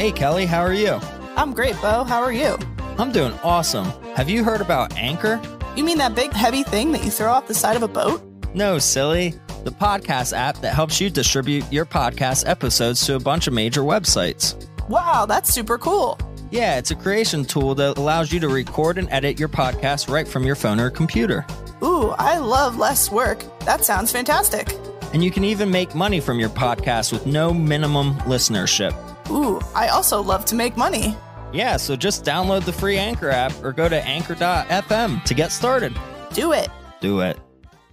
Hey Kelly, how are you? I'm great, Beau. How are you? I'm doing awesome. Have you heard about Anchor? You mean that big heavy thing that you throw off the side of a boat? No, silly. The podcast app that helps you distribute your podcast episodes to a bunch of major websites. Wow, that's super cool. Yeah, it's a creation tool that allows you to record and edit your podcast right from your phone or computer. Ooh, I love less work. That sounds fantastic. And you can even make money from your podcast with no minimum listenership. Ooh, I also love to make money. Yeah, so just download the free Anchor app or go to anchor.fm to get started. Do it. Do it.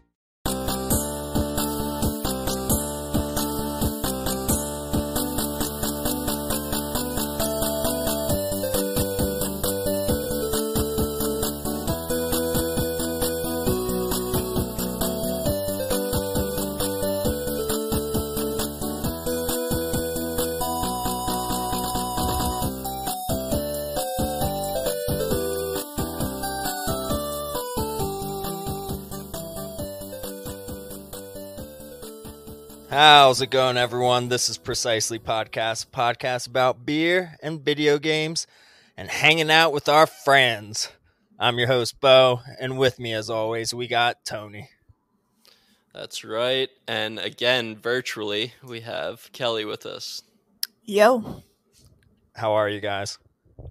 How's it going, everyone? This is Precisely podcast about beer and video games and hanging out with our friends. I'm your host, Beau, and with me, as always, we got Tony. That's right. And again, virtually, we have Kelly with us. Yo. How are you guys?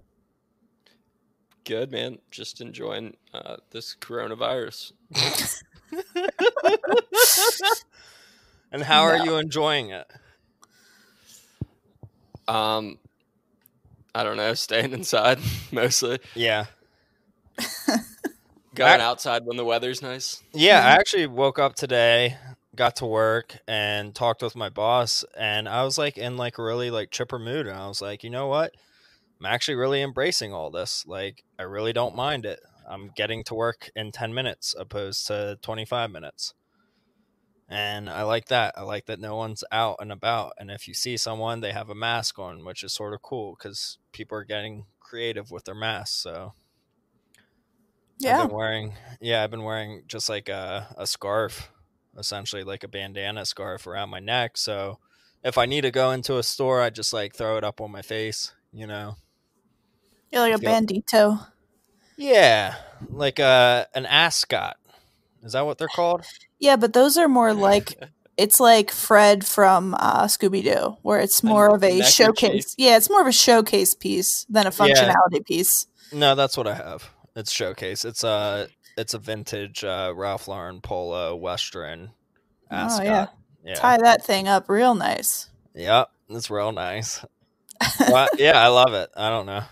Good, man. Just enjoying this coronavirus. And how are you enjoying it? I don't know, staying inside mostly. Yeah. Going outside when the weather's nice. Yeah, I actually woke up today, got to work, and talked with my boss, and I was in a really chipper mood, and I was like, you know what? I'm actually really embracing all this. I really don't mind it. I'm getting to work in 10 minutes opposed to 25 minutes. And I like that. I like that no one's out and about. And if you see someone, they have a mask on, which is sort of cool because people are getting creative with their masks. So yeah, I've been wearing just a scarf, essentially like a bandana scarf around my neck. So if I need to go into a store, I just throw it up on my face, You're like a bandito. Yeah, like an ascot. Is that what they're called? Yeah, but those are more it's like Fred from Scooby-Doo, where it's more of a showcase. Yeah, it's more of a showcase piece than a functionality piece. No, that's what I have. It's showcase. It's a vintage Ralph Lauren polo Western ascot. Oh, yeah. Tie that thing up real nice. Yep, it's real nice. Well, yeah, I love it. I don't know.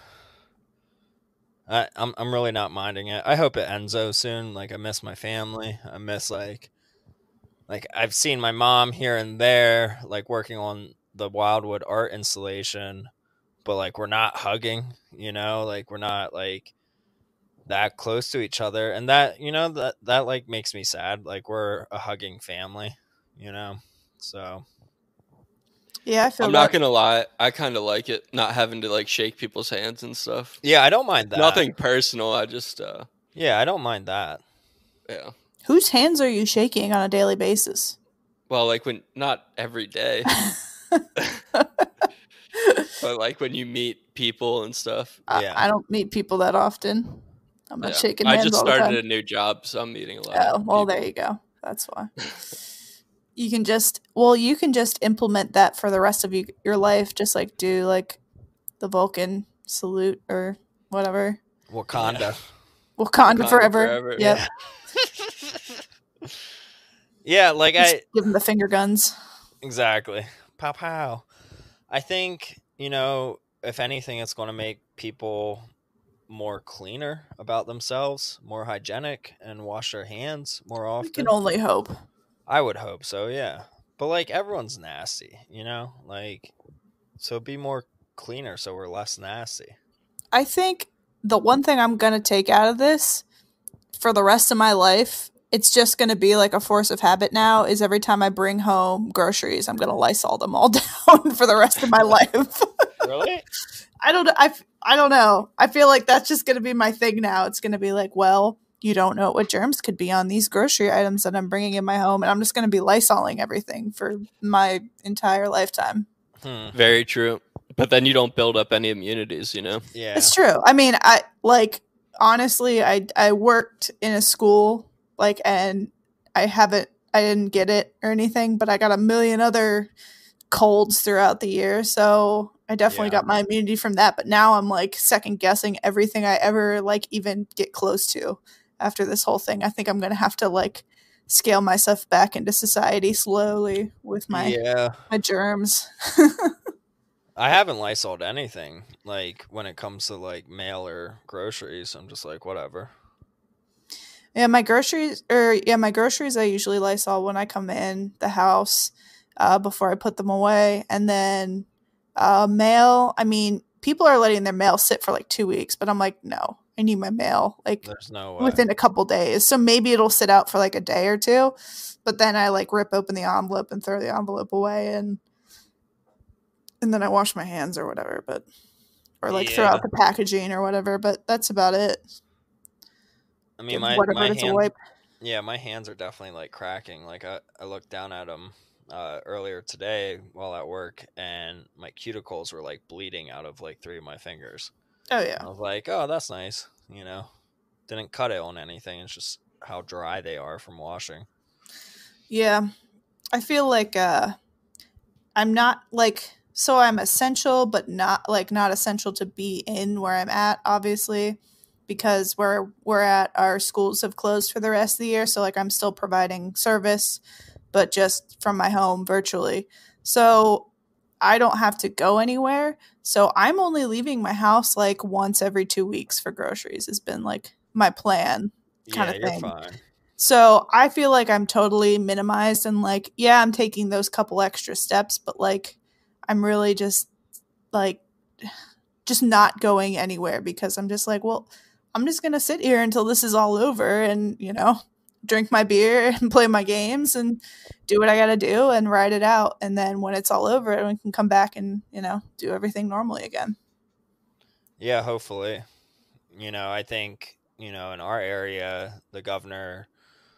I'm really not minding it. I hope it ends soon. I miss my family. I miss I've seen my mom here and there, working on the Wildwood art installation, but we're not hugging, we're not that close to each other, and that that makes me sad. We're a hugging family, so. Yeah, I'm not gonna lie, I kind of like it, not having to shake people's hands and stuff. Yeah, I don't mind that. Nothing personal. I just yeah, I don't mind that. Yeah. Whose hands are you shaking on a daily basis? Well, when not every day, but when you meet people and stuff. Yeah, I don't meet people that often. I'm not shaking hands. I just all the time. started a new job, so I'm meeting a lot. Oh, well, there you go. That's why. You can just implement that for the rest of your life. Just do the Vulcan salute or whatever. Wakanda forever. Yep. Yeah, give them the finger guns. Exactly. Pow pow. I think, if anything, it's going to make people more cleaner about themselves, more hygienic, and wash their hands more often. We can only hope. I would hope so, yeah. But everyone's nasty, so be more cleaner so we're less nasty. I think the one thing I'm going to take out of this for the rest of my life, it's just going to be a force of habit now, is every time I bring home groceries, I'm going to Lysol them all down for the rest of my life. Really? I don't know. I feel like that's just going to be my thing now. It's going to be well, you don't know what germs could be on these grocery items that I'm bringing in my home, and I'm just going to be Lysoling everything for my entire lifetime. Very true. But then you don't build up any immunities, you know? Yeah. It's true. I mean, I like honestly, I worked in a school like, and I didn't get it or anything, but I got a million other colds throughout the year, so I definitely Yeah. got my immunity from that. But now I'm like second guessing everything I ever like even get close to after this whole thing. I think I'm gonna have to like scale myself back into society slowly with Yeah. my germs. I haven't Lysoled anything like when it comes to like mail or groceries. I'm just like whatever. My groceries I usually Lysol when I come in the house before I put them away, and then mail. I mean, people are letting their mail sit for like 2 weeks, but I'm like, no, I need my mail like There's no way. within a couple days. So maybe it'll sit out for like a day or two, but then I like rip open the envelope and throw the envelope away, and then I wash my hands or whatever, but or like throw Yeah. out the packaging or whatever. But that's about it. I mean, Give my whatever it's a hands. wipe. Yeah, my hands are definitely like cracking. Like I looked down at them earlier today while at work, and my cuticles were like bleeding out of like 3 of my fingers. Oh I yeah. was like, oh, that's nice. You know, didn't cut it on anything. It's just how dry they are from washing. Yeah. I feel like I'm not like so I'm essential but not essential to be in where I'm at, obviously, because where we're at our schools have closed for the rest of the year, so like I'm still providing service but just from my home virtually. So I don't have to go anywhere. So I'm only leaving my house like once every 2 weeks for groceries has been like my plan kind Yeah, of you're thing. fine. So I feel like I'm totally minimized and like, yeah, I'm taking those couple extra steps, but like I'm really just like just not going anywhere because I'm just like, well, I'm just gonna sit here until this is all over and, drink my beer and play my games and do what I gotta do and ride it out. And then when it's all over, we can come back and, do everything normally again. Yeah, hopefully. I think, in our area, the governor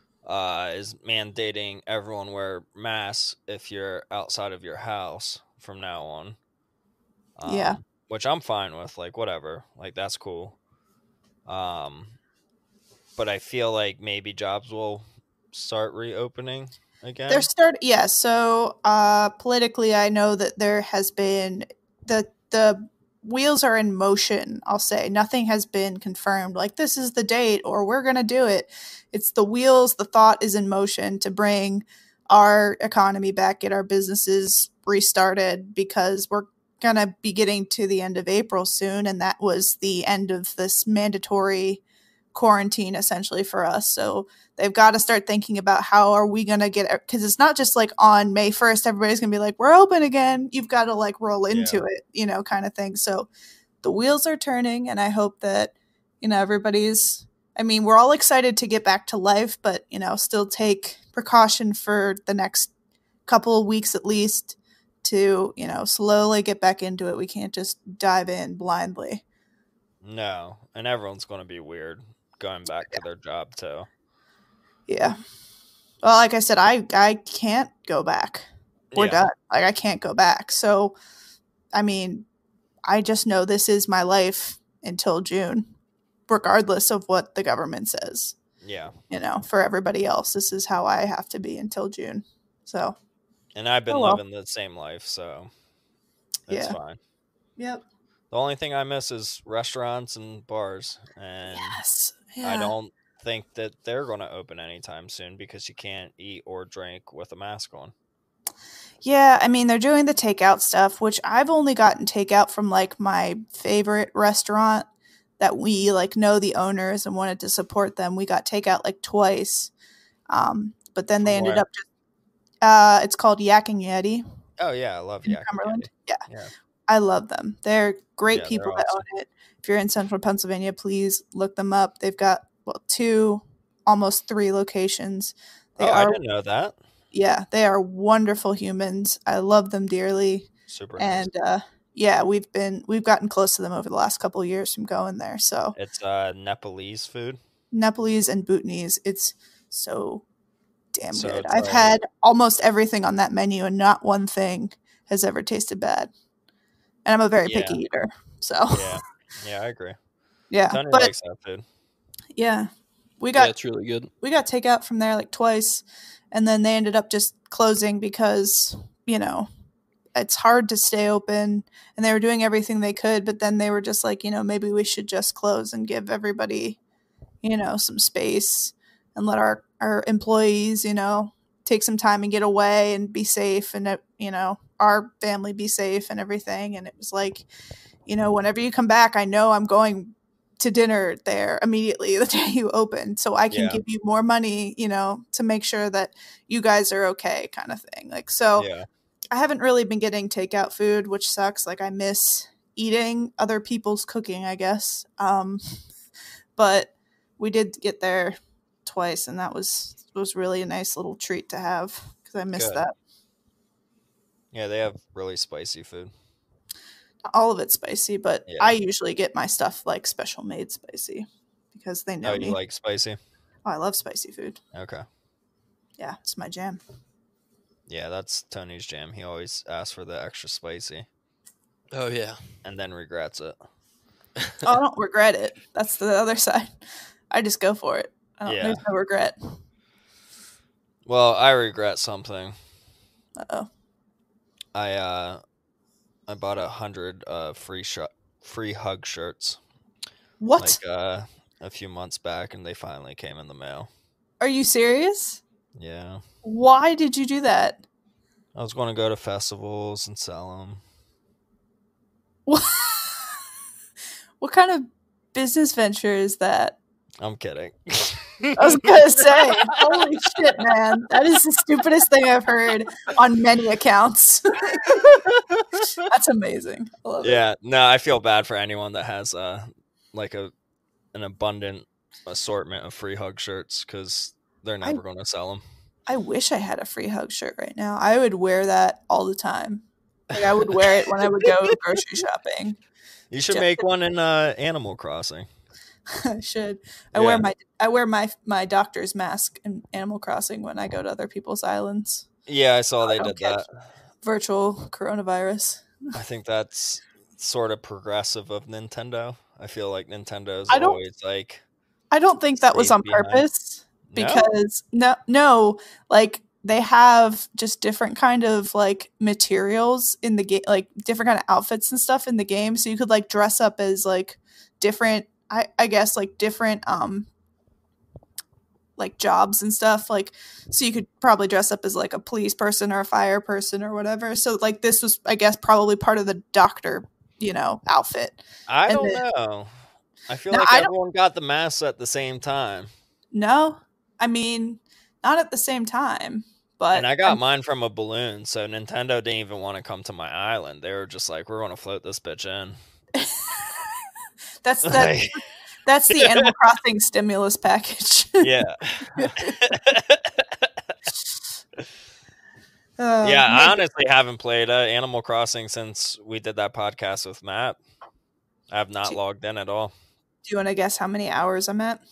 is mandating everyone wear masks if you're outside of your house from now on. Yeah. Which I'm fine with, like whatever, like that's cool. Um, but I feel like maybe jobs will start reopening They're again. yeah, so politically I know that there has been the wheels are in motion, I'll say. Nothing has been confirmed like this is the date or we're going to do it. It's the wheels, the thought is in motion to bring our economy back, get our businesses restarted because we're going to be getting to the end of April soon, and that was the end of this mandatory quarantine essentially for us. So they've got to start thinking about how are we going to get it, because it's not just like on May 1st everybody's going to be like we're open again. You've got to like roll into Yeah. it, kind of thing. So the wheels are turning, and I hope that everybody's, I mean, we're all excited to get back to life, but still take precaution for the next couple of weeks at least to slowly get back into it. We can't just dive in blindly. No, and everyone's going to be weird going back to their job too. Yeah. Well, like I said, I can't go back. We're Yeah. done. Like I can't go back. So, I mean, I just know this is my life until June, regardless of what the government says. Yeah. For everybody else, this is how I have to be until June. So, And I've been oh well. living the same life, so it's Yeah. fine. Yep. The only thing I miss is restaurants and bars, and Yes. Yeah. I don't think that they're going to open anytime soon because you can't eat or drink with a mask on. Yeah, I mean, they're doing the takeout stuff, which I've only gotten takeout from like my favorite restaurant that we like know the owners and wanted to support them. We got takeout like twice. But then they From ended where? up it's called Yak and Yeti Oh yeah, I love in Yak and Cumberland. Yeti. Yeah. Yeah. I love them. They're great Yeah, people they're that awesome. own it. If you're in central Pennsylvania, please look them up. They've got 2, almost 3 locations. I didn't know that. Yeah, they are wonderful humans. I love them dearly. Super nice. And yeah, we've gotten close to them over the last couple of years from going there. So It's Nepalese food. Nepalese and Bhutanese, it's so damn So good. it's I've like had almost everything on that menu, and not one thing has ever tasted bad. And I'm a very Yeah. picky eater. So Yeah, I agree. yeah. Tony But likes that food. yeah. We Yeah, got it's really good. takeout from there like twice, and then they ended up just closing because, you know, it's hard to stay open, and they were doing everything they could, but then they were just like, you know, maybe we should just close and give everybody, you know, some space and let our employees, you know, take some time and get away and be safe, and you know, our family be safe and everything. And it was like, you know, whenever you come back, I know I'm going to dinner there immediately the day you open, so I can Yeah. give you more money, you know, to make sure that you guys are okay, kind of thing. Like, so Yeah. I haven't really been getting takeout food, which sucks. Like, I miss eating other people's cooking, I guess. But we did get there twice, and that was really a nice little treat to have because I missed Good. that. Yeah, they have really spicy food. Not all of it's spicy, but Yeah. I usually get my stuff like special made spicy because they know Oh, me. you like spicy? Oh, I love spicy food. Okay. Yeah, it's my jam. Yeah, that's Tony's jam. He always asks for the extra spicy Oh yeah. and then regrets it. Oh, I don't regret it. That's the other side. I just go for it. Yeah. There's no regret. Well, I regret something. Uh-oh. I bought 100 free hug shirts What? like a few months back, and they finally came in the mail. Are you serious? Yeah. Why did you do that? I was going to go to festivals and sell them. What? What kind of business venture is that? I'm kidding. I was gonna say, holy shit, man. That is the stupidest thing I've heard on many accounts. That's amazing. I love it. Yeah, no, I feel bad for anyone that has like an abundant assortment of free hug shirts because they're never going to sell them. I wish I had a free hug shirt right now. I would wear that all the time. Like, I would wear it when I would go grocery shopping. You should make one in Animal Crossing. I should. I wear my doctor's mask in Animal Crossing when I go to other people's islands. Yeah, I saw they did that. Virtual coronavirus. I think that's sort of progressive of Nintendo. I feel like Nintendo's always like. I don't think that was on purpose because no, like they have just different kind of like materials in the game, like different kind of outfits and stuff in the game. So you could like dress up as like different, I guess like different like jobs and stuff. Like, so you could probably dress up as like a police person or a fire person or whatever. So like this was, I guess, probably part of the doctor, you know, outfit. I don't know. I feel like everyone got the masks at the same time. No, I mean, not at the same time. But and I got mine from a balloon, so Nintendo didn't even want to come to my island. They were just like, "We're going to float this bitch in." That's the Animal Crossing stimulus package. Yeah. Yeah, I honestly haven't played Animal Crossing since we did that podcast with Matt. I have not logged in at all. Do you want to guess how many hours I'm at?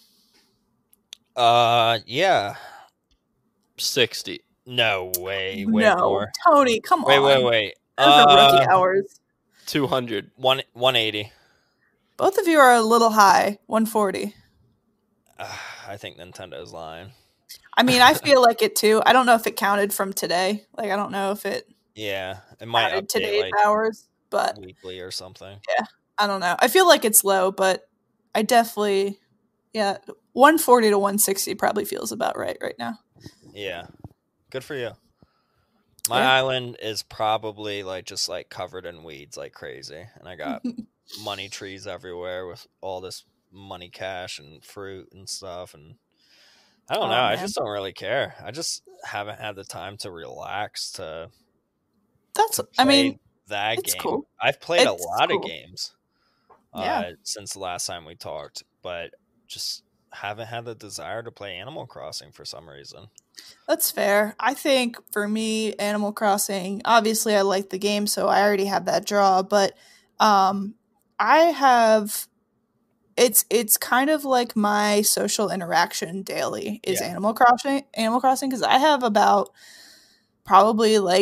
Yeah. 60. No way. Way more. Tony, come on. Wait. Those are rookie hours. 200. 180. Both of you are a little high. 140. I think Nintendo's lying. I mean, I feel like it too. I don't know if it counted from today. Like, I don't know if it. Yeah, it might update today's like hours, but weekly or something. Yeah, I don't know. I feel like it's low, but I definitely, 140 to 160 probably feels about right now. Yeah, good for you. My island is probably like just like covered in weeds like crazy, and I got money trees everywhere with all this money cash and fruit and stuff, and I don't know. Man. I just don't really care. I just haven't had the time to relax to. I mean, that it's game. Cool. I've played a lot of games since the last time we talked, but just haven't had the desire to play Animal Crossing for some reason. That's fair. I think for me, Animal Crossing, obviously I like the game, so I already have that draw, but I have it's kind of like my social interaction daily is Animal Crossing because I have about probably like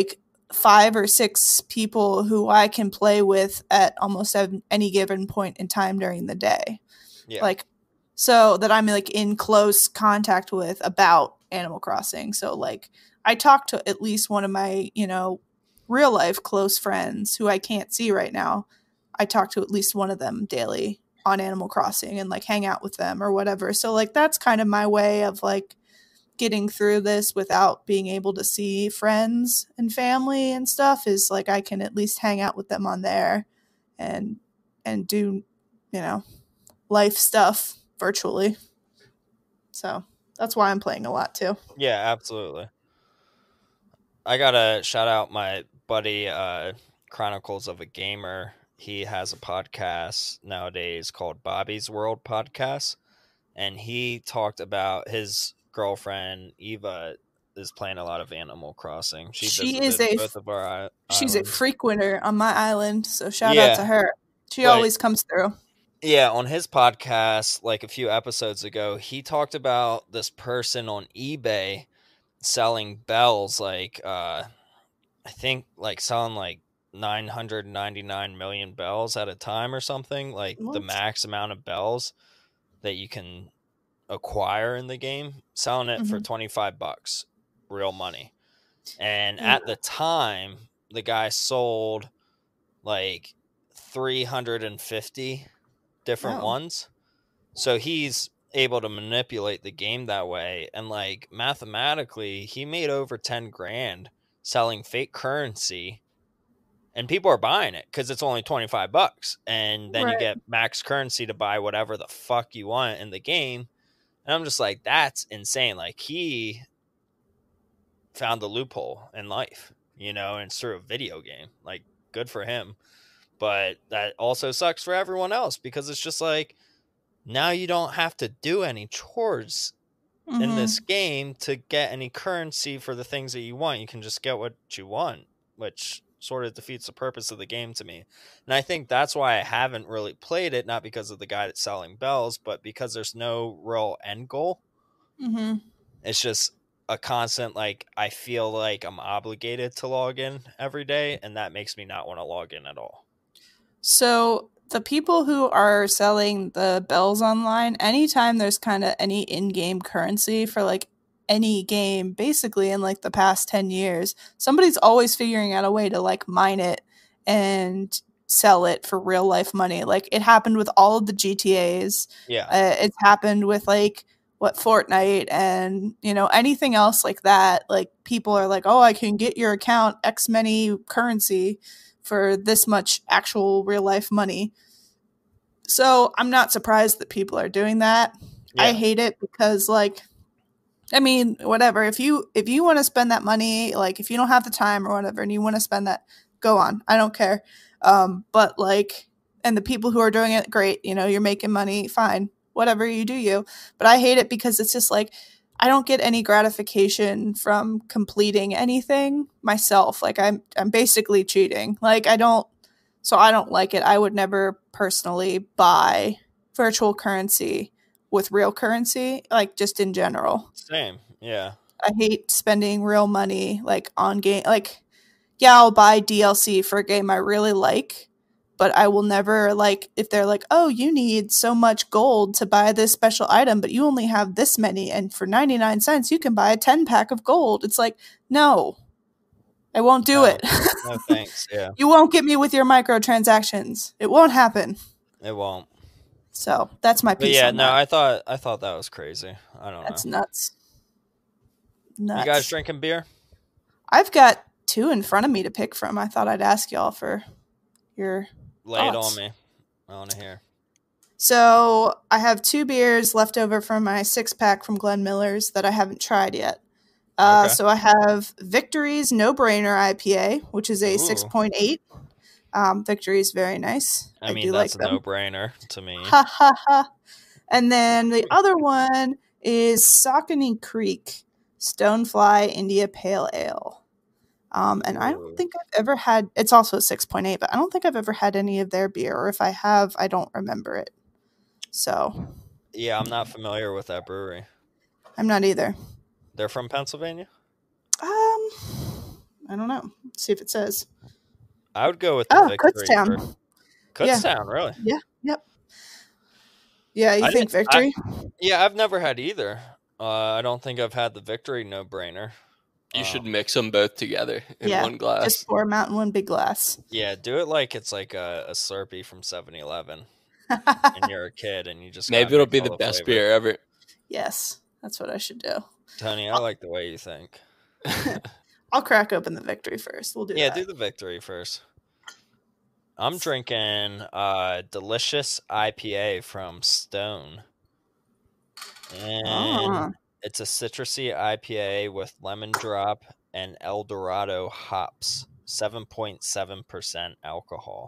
5 or 6 people who I can play with at almost any given point in time during the day. Yeah. Like, so that I'm like in close contact with about Animal Crossing. So like I talk to at least one of my, real life close friends who I can't see right now. I talk to at least one of them daily on Animal Crossing and like hang out with them or whatever. So like that's kind of my way of like getting through this without being able to see friends and family and stuff, is like I can at least hang out with them on there and do, life stuff virtually. So that's why I'm playing a lot too. Yeah, absolutely. I gotta shout out my buddy Chronicles of a Gamer. He has a podcast nowadays called Bobby's World Podcast, and he talked about his girlfriend Eva is playing a lot of Animal Crossing. She visited both of our she's a islands. frequenter on my island, so shout Yeah, out to her. She but- always comes through. Yeah, on his podcast, like a few episodes ago, he talked about this person on eBay selling bells, like I think like selling like 999 million bells at a time or something, like the What? max amount of bells that you can acquire in the game, selling it for $25, real money. And at the time, the guy sold like 350 different ones. So he's able to manipulate the game that way. And like mathematically, he made over 10 grand selling fake currency, and people are buying it because it's only $25. And then you get max currency to buy whatever the fuck you want in the game. And I'm just like, that's insane. Like, he found the loophole in life, and it's through a video game. Like, good for him. But that also sucks for everyone else, because it's just like, now you don't have to do any chores in this game to get any currency for the things that you want. You can just get what you want, which sort of defeats the purpose of the game to me. And I think that's why I haven't really played it, not because of the guy that's selling bells, but because there's no real end goal. It's just a constant, like, I feel like I'm obligated to log in every day, and that makes me not want to log in at all. So the people who are selling the bells online, anytime there's kind of any in-game currency for like any game, basically in like the past 10 years, somebody's always figuring out a way to like mine it and sell it for real life money. Like, it happened with all of the GTAs. Yeah. It's happened with like Fortnite and anything else like that. Like, people are like, oh, I can get your account X many currency for this much actual real life money. So I'm not surprised that people are doing that. I hate it because, like, I mean, whatever. If you want to spend that money, like, if you don't have the time or whatever, and you want to spend that, go on. I don't care. But like, and the people who are doing it, great. You're making money, fine. Whatever, you do you. But I hate it because it's just like, I don't get any gratification from completing anything myself. Like, I'm basically cheating. Like, I don't like it. I would never personally buy virtual currency with real currency, like, just in general. Same. Yeah. I hate spending real money like on game. Like, yeah, I'll buy DLC for a game I really like, but I will never, like, if they're like, oh, you need so much gold to buy this special item, but you only have this many, and for 99 cents, you can buy a 10-pack of gold. It's like, no, I won't do it. No thanks. Yeah. You won't get me with your microtransactions. It won't happen. It won't. So that's my piece. But yeah, on no, that. I thought that was crazy. I don't know. That's nuts. You guys drinking beer? I've got 2 in front of me to pick from. I thought I'd ask y'all for your Lay it thoughts. on me. I want to hear. So I have 2 beers left over from my 6-pack from Glen Miller's that I haven't tried yet. Okay. So I have Victory's No Brainer IPA, which is a Ooh. 6.8. Victory's very nice. I mean, do that's like a no-brainer to me. Ha ha ha. And then the other one is Saucony Creek Stonefly India Pale Ale. And I don't think I've ever had, it's also a 6.8, but I don't think I've ever had any of their beer, or if I have, I don't remember it. So. Yeah, I'm not familiar with that brewery. I'm not either. They're from Pennsylvania? I don't know. See if it says. I would go with the Victory. Kutztown. Kutztown, really? Yeah. Yep. Yeah, you think Victory? I've never had either. I don't think I've had the Victory no-brainer. You should mix them both together in one glass. Just pour them out in one big glass. Yeah, do it like it's like a Slurpee from 7-Eleven. And you're a kid and you just maybe it'll be the best beer ever. Yes, that's what I should do. Tony, I like the way you think. I'll crack open the Victory first. We'll do that. Yeah, do the Victory first. I'm drinking delicious IPA from Stone. And it's a citrusy IPA with lemon drop and El Dorado hops. 7.7% alcohol.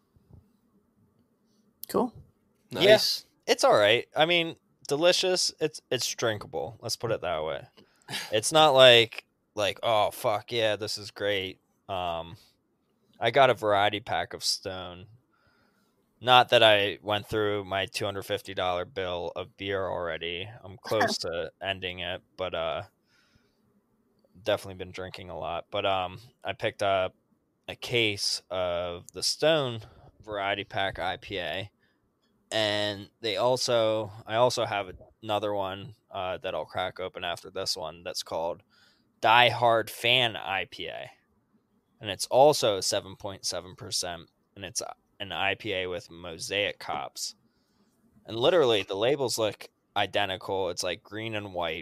Cool. Nice. Yeah, it's all right. I mean, delicious. It's drinkable. Let's put it that way. It's not like oh fuck yeah, this is great. I got a variety pack of Stone. Not that I went through my $250 bill of beer already. I'm close to ending it, but definitely been drinking a lot. But I picked up a case of the Stone variety pack IPA, and I also have another one that I'll crack open after this one that's called Die Hard Fan IPA, and it's also 7.7%, and it's an IPA with mosaic hops. And literally the labels look identical. It's like green and white,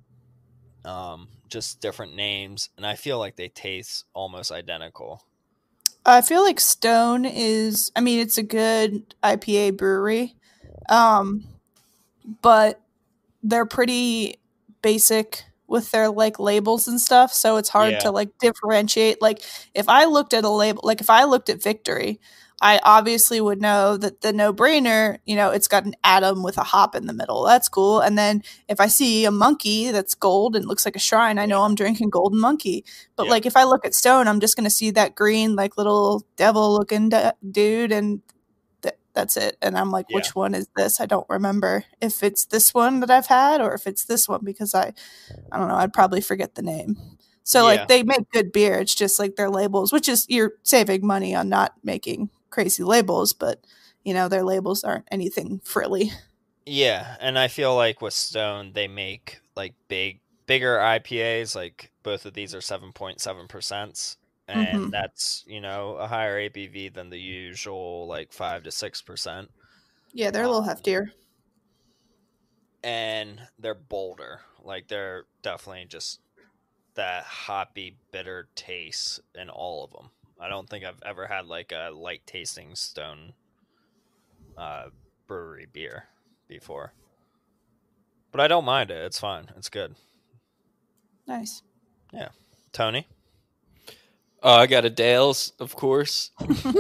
just different names, and I feel like they taste almost identical. I feel like Stone is, I mean, it's a good IPA brewery, but they're pretty basic with their like labels and stuff, so it's hard to like differentiate. Like if I looked at a label, like if I looked at Victory, I obviously would know that the no-brainer, you know, it's got an atom with a hop in the middle. That's cool. And then if I see a monkey that's gold and looks like a shrine, I know I'm drinking Golden Monkey. But like if I look at Stone, I'm just going to see that green, like little devil-looking dude, and that's it. And I'm like, which one is this? I don't remember if it's this one that I've had or if it's this one, because I don't know. I'd probably forget the name. So like they make good beer. It's just like their labels, which is, you're saving money on not making crazy labels, but you know, their labels aren't anything frilly. Yeah, and I feel like with Stone, they make like bigger IPAs. Like both of these are 7.7%, and that's, you know, a higher ABV than the usual like 5 to 6%. Yeah, they're a little heftier, and they're bolder. Like they're definitely just that hoppy, bitter taste in all of them. I don't think I've ever had like a light tasting Stone brewery beer before, but I don't mind it. It's fine. It's good. Nice. Yeah. Tony? I got a Dale's, of course.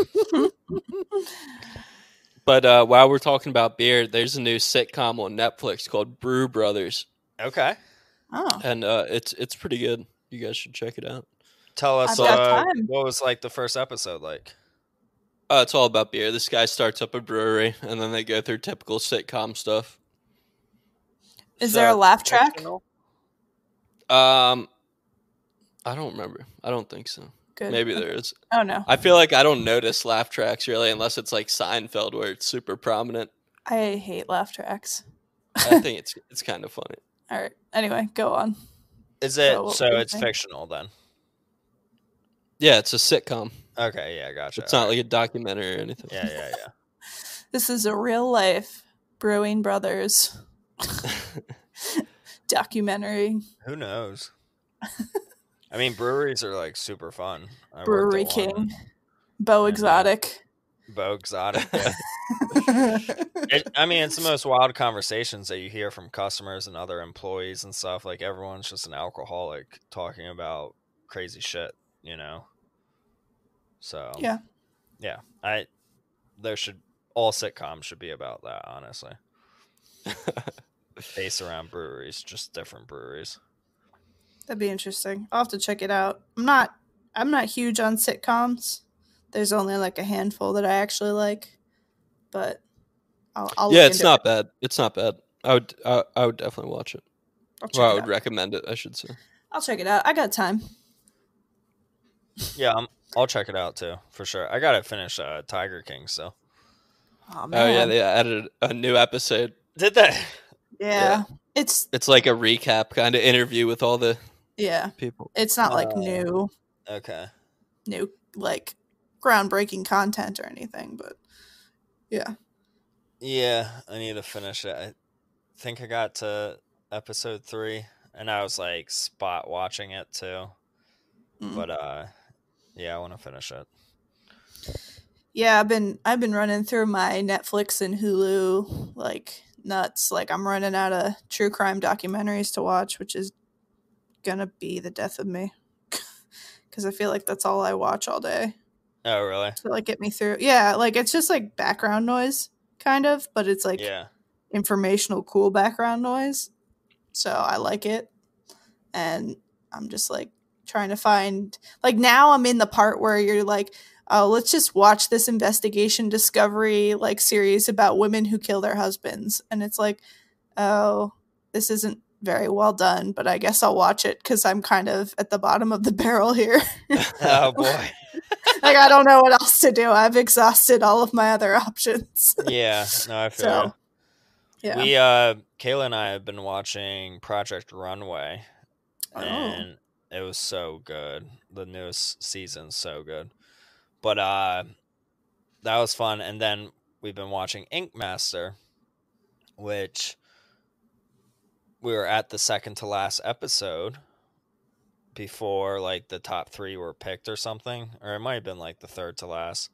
But while we're talking about beer, there's a new sitcom on Netflix called Brew Brothers. Okay. Oh. And it's pretty good. You guys should check it out. Tell us what was like the first episode like? It's all about beer. This guy starts up a brewery, and then they go through typical sitcom stuff. Is there a laugh track? I don't remember. I don't think so. Good. Maybe there is. Oh, no. I feel like I don't notice laugh tracks really, unless it's like Seinfeld where it's super prominent. I hate laugh tracks. I think it's kind of funny. All right. Anyway, go on. Is it so it's fictional then? Yeah, it's a sitcom. Okay, yeah, gotcha. It's not like a documentary or anything. Yeah. This is a real life Brewing Brothers documentary. Who knows? I mean, breweries are like super fun. Brewery King. Beau Exotic. Beau Exotic. I mean, it's the most wild conversations that you hear from customers and other employees and stuff. Like everyone's just an alcoholic talking about crazy shit, you know? So yeah. All sitcoms should be about that, honestly. Based around breweries, just different breweries. That'd be interesting. I'll have to check it out. I'm not huge on sitcoms. There's only like a handful that I actually like, but I'll yeah, it's not bad. It's not bad. I would definitely watch it. I would recommend it, I should say. I'll check it out. I got time. Yeah, I'll check it out too for sure. I gotta finish Tiger King. So Oh Oh yeah, man. they added a new episode. did they? Yeah, Yeah. It's it's like a recap kind of interview with all the yeah. people. It's not like Uh, new okay. like groundbreaking content or anything, but yeah. Yeah, I need to finish it. I think I got to episode 3, and I was like spot watching it too. Mm. But yeah, I want to finish it. Yeah, I've been running through my Netflix and Hulu like nuts. Like I'm running out of true crime documentaries to watch, which is gonna be the death of me. Because I feel like that's all I watch all day Oh, really? to like get me through. Yeah, like it's just like background noise, kind of, but it's like Yeah. informational, cool background noise. So I like it, and I'm just like trying to find. Like now, I'm in the part where you're like, oh, let's just watch this investigation discovery like series about women who kill their husbands, and it's like, oh, this isn't very well done, but I guess I'll watch it because I'm kind of at the bottom of the barrel here. Oh boy. Like I don't know what else to do. I've exhausted all of my other options. Yeah. No, I feel you. So yeah. We Kayla and I have been watching Project Runway, Oh. and it was so good. The newest season's so good. But that was fun. And then we've been watching Ink Master, which we were at the second to last episode before like the top 3 were picked or something, or it might have been like the third to last.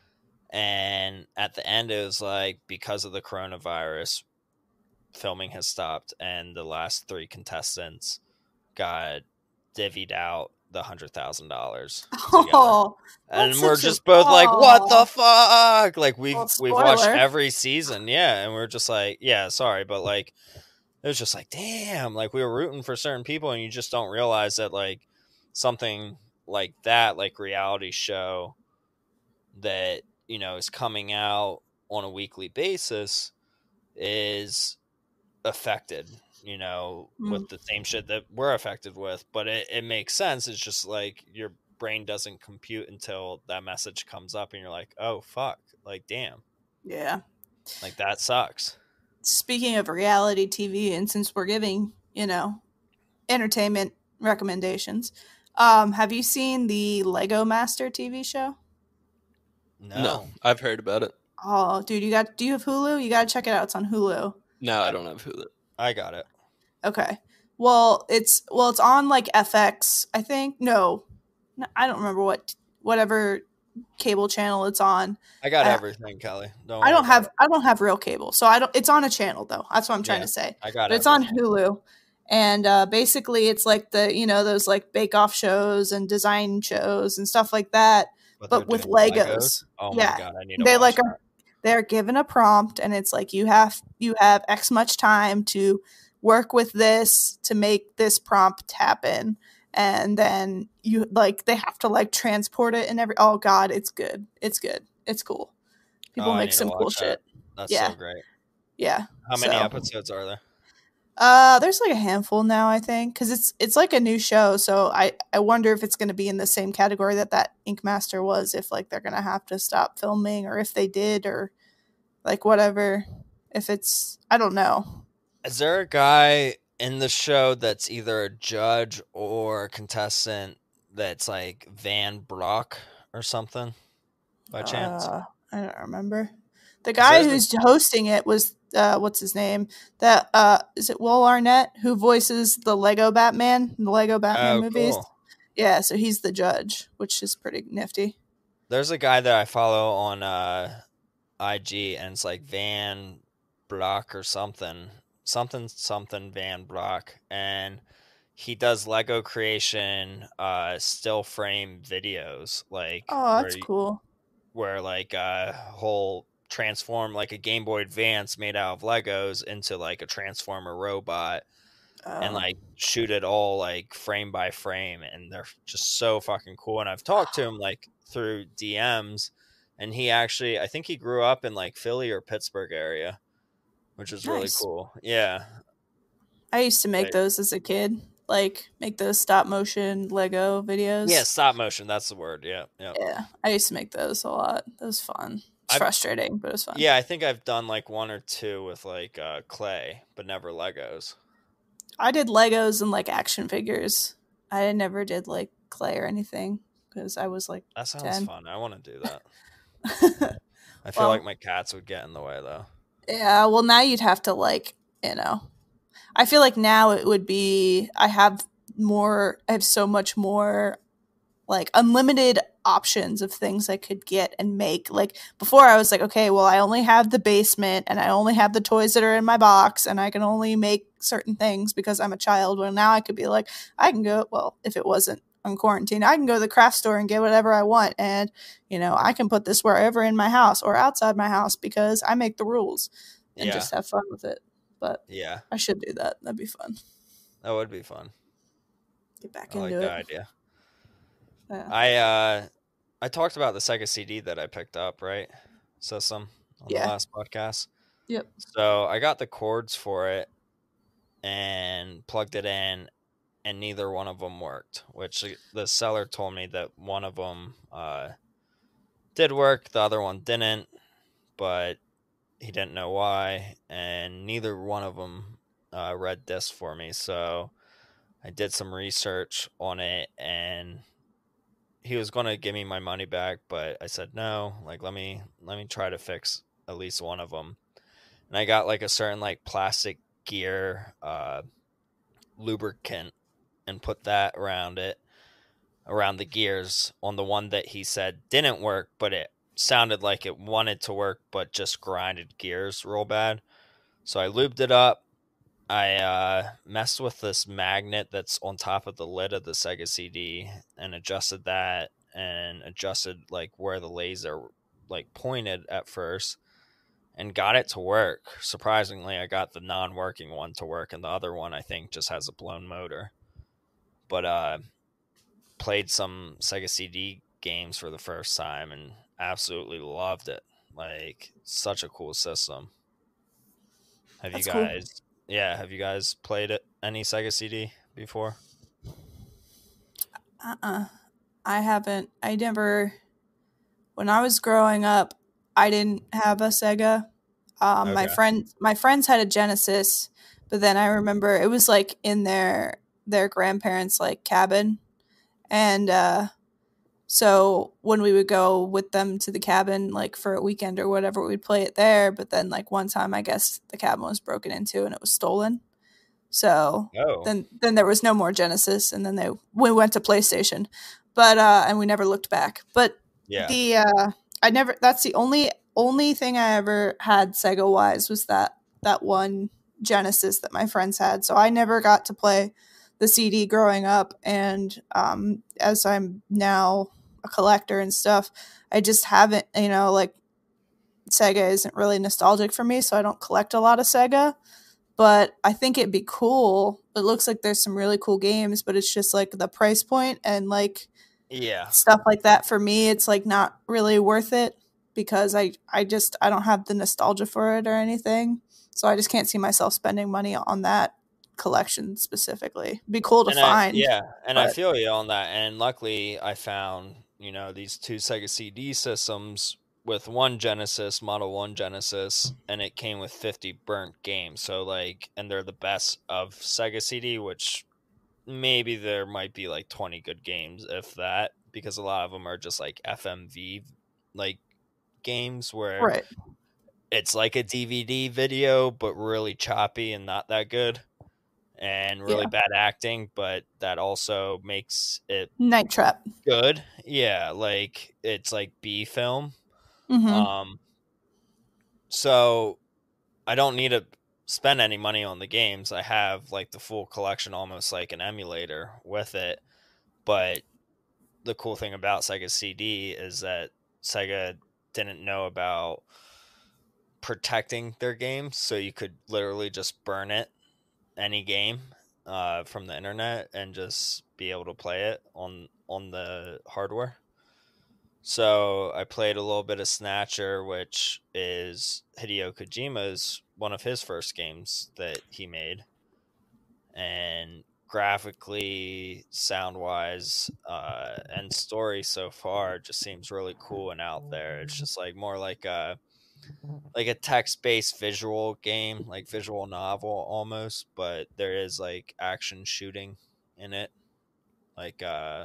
And at the end it was like, because of the coronavirus, filming has stopped and the last 3 contestants got divvied out the $100,000 together. Oh, And that's we're such a just both like, what the oh. fuck? Like Well, we've watched spoiler. every season, yeah, and we're just like, yeah, sorry, but like it was just like, damn, like we were rooting for certain people, and you just don't realize that like something like that, like reality show that, you know, is coming out on a weekly basis is affected, you know, Mm, with the same shit that we're affected with. But it makes sense. It's just like your brain doesn't compute until that message comes up and you're like, oh fuck, like damn, yeah. like that sucks. Speaking of reality TV, and since we're giving, entertainment recommendations, have you seen the Lego Master TV show? No, No. I've heard about it. Oh, dude, do you have Hulu? You gotta check it out. It's on Hulu. No, I I, don't have Hulu. I got it. Okay. Well, it's on like FX, I think. No, I don't remember whatever cable channel it's on. I got Uh, everything, Kelly. Don't I worry don't about have it. I don't have real cable, so I don't. It's on a channel though. That's what I'm trying Yeah, to say. I got But it's on everything. Hulu, and basically it's like the those like Bake Off shows and design shows and stuff like that, But they're but with doing Legos. Legos. Oh my Yeah, god, I need to they watch like that. they're given a prompt, and it's like you have X much time to work with this to make this prompt happen, and then you like they have to like transport it and every. Oh god, it's good. It's good. It's cool. Oh, People I make need to some cool watch that. shit. That's Yeah, so great. yeah. How many So, episodes are there? there's like a handful now, I think, because it's like a new show. So I wonder if it's going to be in the same category that Ink Master was. If like they're going to have to stop filming, or if they did, or like whatever. If it's, I don't know. Is there a guy in the show that's either a judge or a contestant that's like Van Brock or something by chance? I don't remember. The Because guy there's a who's hosting it was what's his name? That is it Will Arnett who voices the Lego Batman in the Lego Batman oh movies? cool. Yeah, so he's the judge, which is pretty nifty. There's a guy that I follow on IG, and it's like Van Brock or something Van Brock, and he does Lego creation still frame videos, like Oh, that's cool. where like a whole transform like a Game Boy Advance made out of Legos into like a transformer robot, and Oh, like shoot it all like frame by frame, and they're just so fucking cool. And I've talked to him like through DMs, and he actually, I think he grew up in like Philly or Pittsburgh area, which is really nice. cool. Yeah. I used to make But those as a kid. like make those stop motion Lego videos. Yeah, stop motion. That's the word. Yeah. Yeah, I used to make those a lot. That was fun. It's frustrating, but it was fun. Yeah, I think I've done like one or two with like clay, but never Legos. I did Legos and like action figures. I never did like clay or anything because I was like That sounds 10. fun. I want to do that. I feel Well, like my cats would get in the way though. yeah, well now you'd have to like, I feel like now it would be I have so much more like unlimited options of things I could get and make. Like before I was like, okay, well I only have the basement and I only have the toys that are in my box and I can only make certain things because I'm a child. Well now I could be like, I can go, well, if it wasn't on quarantine, I can go to the craft store and get whatever I want. And, I can put this wherever in my house or outside my house because I make the rules and just have fun with it. But yeah, I should do that. That'd be fun. That would be fun. Get back I into like it. that idea. Yeah. I talked about the Sega CD that I picked up, right? System on the last podcast. Yep. So I got the cords for it and plugged it in, and neither one of them worked. Which the seller told me that one of them did work, the other one didn't, but he didn't know why, and neither one of them read disc for me. So I did some research on it, and he was going to give me my money back, but I said no. Like, let me try to fix at least one of them. And I got like a certain like plastic gear lubricant and put that around the gears on the one that he said didn't work, but it sounded like it wanted to work, but just grinded gears real bad. So I lubed it up. I messed with this magnet that's on top of the lid of the Sega CD and adjusted that, and adjusted like where the laser like pointed at first, and got it to work. Surprisingly, I got the non-working one to work, and the other one I think just has a blown motor. But played some Sega CD games for the first time and absolutely loved it. Like, such a cool system. That's cool. Have you guys played any Sega CD before? I haven't. When I was growing up, I didn't have a Sega. Okay. My friends had a Genesis, but then I remember it was like in their grandparents' like cabin, and so when we would go with them to the cabin like for a weekend or whatever, we'd play it there. But then like one time, I guess the cabin was broken into and it was stolen. So Oh. then there was no more Genesis, and then we went to PlayStation, but and we never looked back. But Yeah. I never. That's the only thing I ever had Sega wise was that one Genesis that my friends had. So I never got to play the CD growing up, and as I'm now a collector and stuff, I just haven't. Like Sega isn't really nostalgic for me, so I don't collect a lot of Sega. But I think it'd be cool. It looks like there's some really cool games, but it's just like the price point and like stuff like that for me, it's like not really worth it because I don't have the nostalgia for it or anything. So I just can't see myself spending money on that collection specifically. It'd be cool to find. I feel you on that. And luckily I found, these two Sega CD systems with one Genesis, Model 1 Genesis, and it came with 50 burnt games. So like, and they're the best of Sega CD, which maybe there might be like 20 good games, if that, because a lot of them are just like FMV like games where it's like a DVD video, but really choppy and not that good. And really bad acting, but that also makes it Night Trap good. Yeah, like it's like B film. Mm-hmm. So I don't need to spend any money on the games. I have like the full collection, almost like an emulator with it. But the cool thing about Sega CD is that Sega didn't know about protecting their games, so you could literally just burn it, any game, from the internet, and just be able to play it on the hardware. So I played a little bit of Snatcher, which is Hideo Kojima's one of his first games that he made, and graphically, sound wise, and story so far just seems really cool and out there. It's just like more like a text based visual game, like visual novel almost, but there is like action shooting in it, like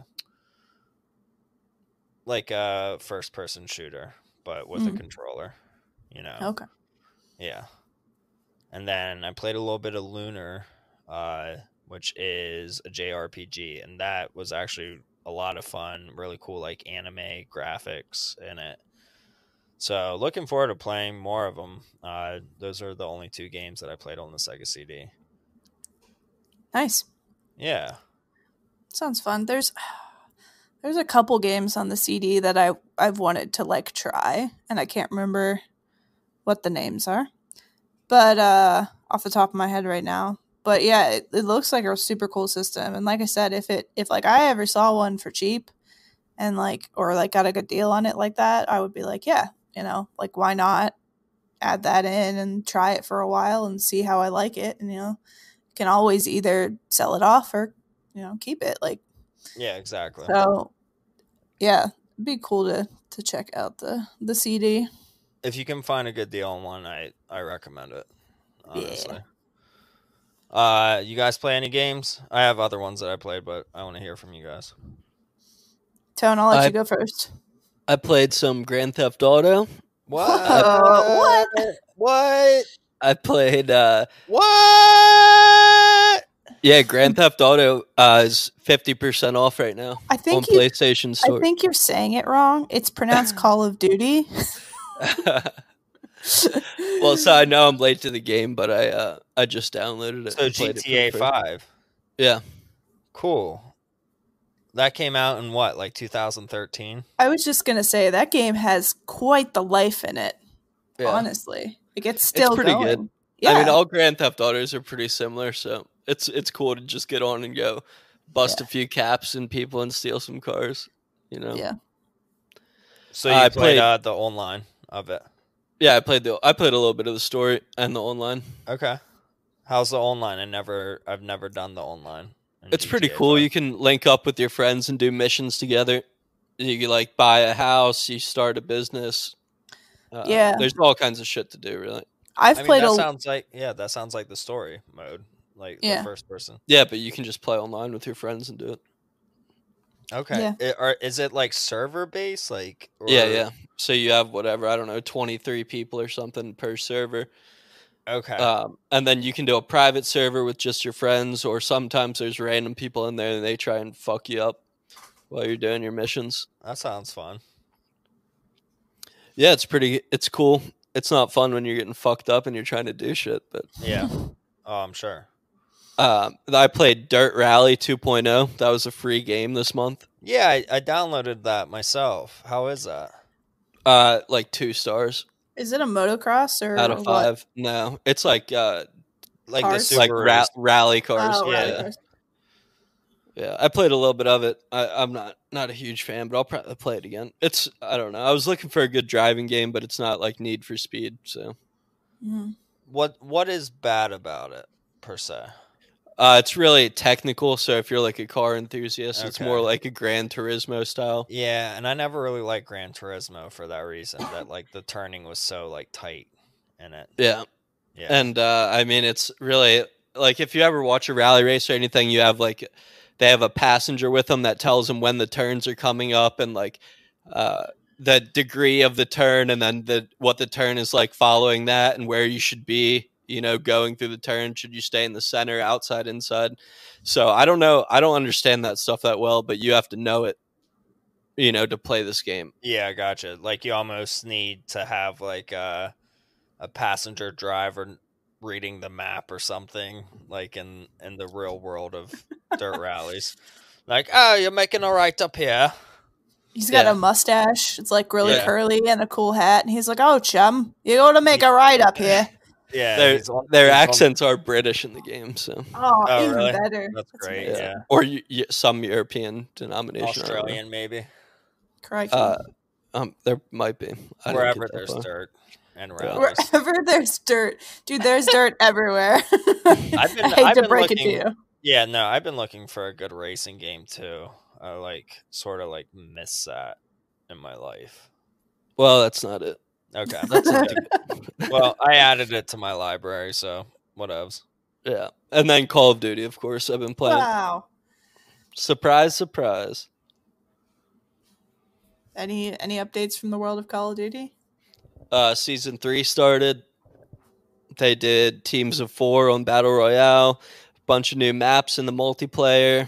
a first person shooter, but with a controller. Okay. Yeah. And then I played a little bit of Lunar, which is a JRPG, and that was actually a lot of fun. Really cool, like anime graphics in it. So looking forward to playing more of them. Those are the only 2 games that I played on the Sega CD. Nice. Yeah. Sounds fun. There's a couple games on the CD that I've wanted to like try, and I can't remember what the names are. But off the top of my head right now. But yeah, it looks like a super cool system. And like I said, if like I ever saw one for cheap and or got a good deal on it like that, I would be like, yeah, like why not add that in and try it for a while and see how I like it. And can always either sell it off or keep it. Like, yeah, exactly. So yeah, it'd be cool to check out the CD. If you can find a good deal on one, I recommend it, honestly. Yeah. You guys play any games? I have other ones that I played, but I want to hear from you guys. Tone, I'll let you go first. I played some Grand Theft Auto. What? What? I played what? Yeah, Grand Theft Auto is 50% off right now on PlayStation Store. I think you're saying it wrong. It's pronounced Call of Duty. Well, so I know I'm late to the game, but I just downloaded it. So GTA 5. Yeah. Cool. That came out in what, like 2013? I was just going to say that game has quite the life in it. Yeah. Honestly. It's still pretty going. Good. Yeah. I mean, all Grand Theft Autos are pretty similar, so it's cool to just get on and go bust a few caps and people and steal some cars, Yeah. So you played the online of it? Yeah, I played a little bit of the story and the online. Okay. How's the online? I've never done the online. It's pretty cool. You can link up with your friends and do missions together. You can like buy a house, you start a business. There's all kinds of shit to do, really. That sounds like the story mode, like the first person. Yeah, but you can just play online with your friends and do it. Okay. Yeah. Is it like server based? Yeah. So you have whatever, I don't know, 23 people or something per server. Okay. And then you can do a private server with just your friends, or sometimes there's random people in there and they try and fuck you up while you're doing your missions. That sounds fun. Yeah, it's cool. It's not fun when you're getting fucked up and you're trying to do shit, but yeah. Oh, I'm sure. I played Dirt Rally 2.0. That was a free game this month. Yeah, I downloaded that myself. How is that? Like 2 stars. Is it a motocross or out of 5? What? No, it's like cars? the rally cars. Oh, yeah, rally cars. Yeah. I played a little bit of it. I'm not a huge fan, but I'll probably play it again. I don't know. I was looking for a good driving game, but it's not like Need for Speed. So, what is bad about it per se? It's really technical. So if you're like a car enthusiast, it's more like a Gran Turismo style. Yeah, and I never really liked Gran Turismo for that reason. That like the turning was so like tight in it. Yeah. And I mean, it's really like if you ever watch a rally race or anything, you have like they have a passenger with them that tells them when the turns are coming up and like the degree of the turn, and then what the turn is like following that, and where you should be. Going through the turn, should you stay in the center, outside, inside? So I don't know. I don't understand that stuff that well, but you have to know it, to play this game. Yeah, I gotcha. Like you almost need to have like a passenger driver reading the map or something, like in the real world of dirt rallies. Like, oh, you're making a right up here. He's got a mustache. It's like really curly and a cool hat. And he's like, oh, chum, you got to make a right up here. Yeah, their accents are British in the game, so even really? Better. That's great. Yeah, or some European denomination, Australian maybe. Crikey. There might be. Wherever there's dirt and rallies. Wherever there's dirt, dude, there's dirt everywhere. I hate to break it to you. Yeah, no, I've been looking for a good racing game too. I sort of miss that in my life. Well, that's not it. Okay. That's a Well, I added it to my library, so whatevs. yeah. And then Call of Duty, of course, I've been playing. Wow. Surprise, surprise. Any updates from the world of Call of Duty? Season 3 started. They did teams of 4 on Battle Royale, a bunch of new maps in the multiplayer,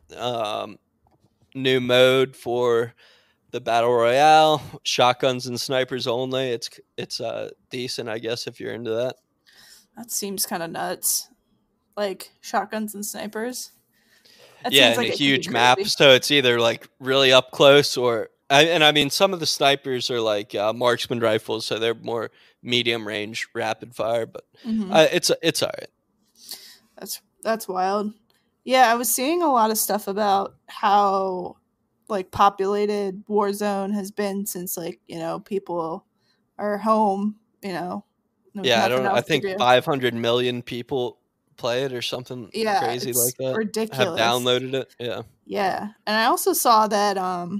new mode for the Battle Royale, shotguns and snipers only. It's decent, I guess, if you're into that. That seems kind of nuts. Like shotguns and snipers. That Yeah, seems and like a it could be huge map, crazy. so it's either like really up close or I mean some of the snipers are like marksman rifles, so they're more medium range rapid fire, but Mhm. it's all right. That's wild. Yeah, I was seeing a lot of stuff about how like populated Warzone has been since people are home, with Yeah, nothing I else to think do. 500 million people play it or something Yeah, crazy it's like that. Have ridiculous. downloaded it. Yeah. Yeah, and I also saw that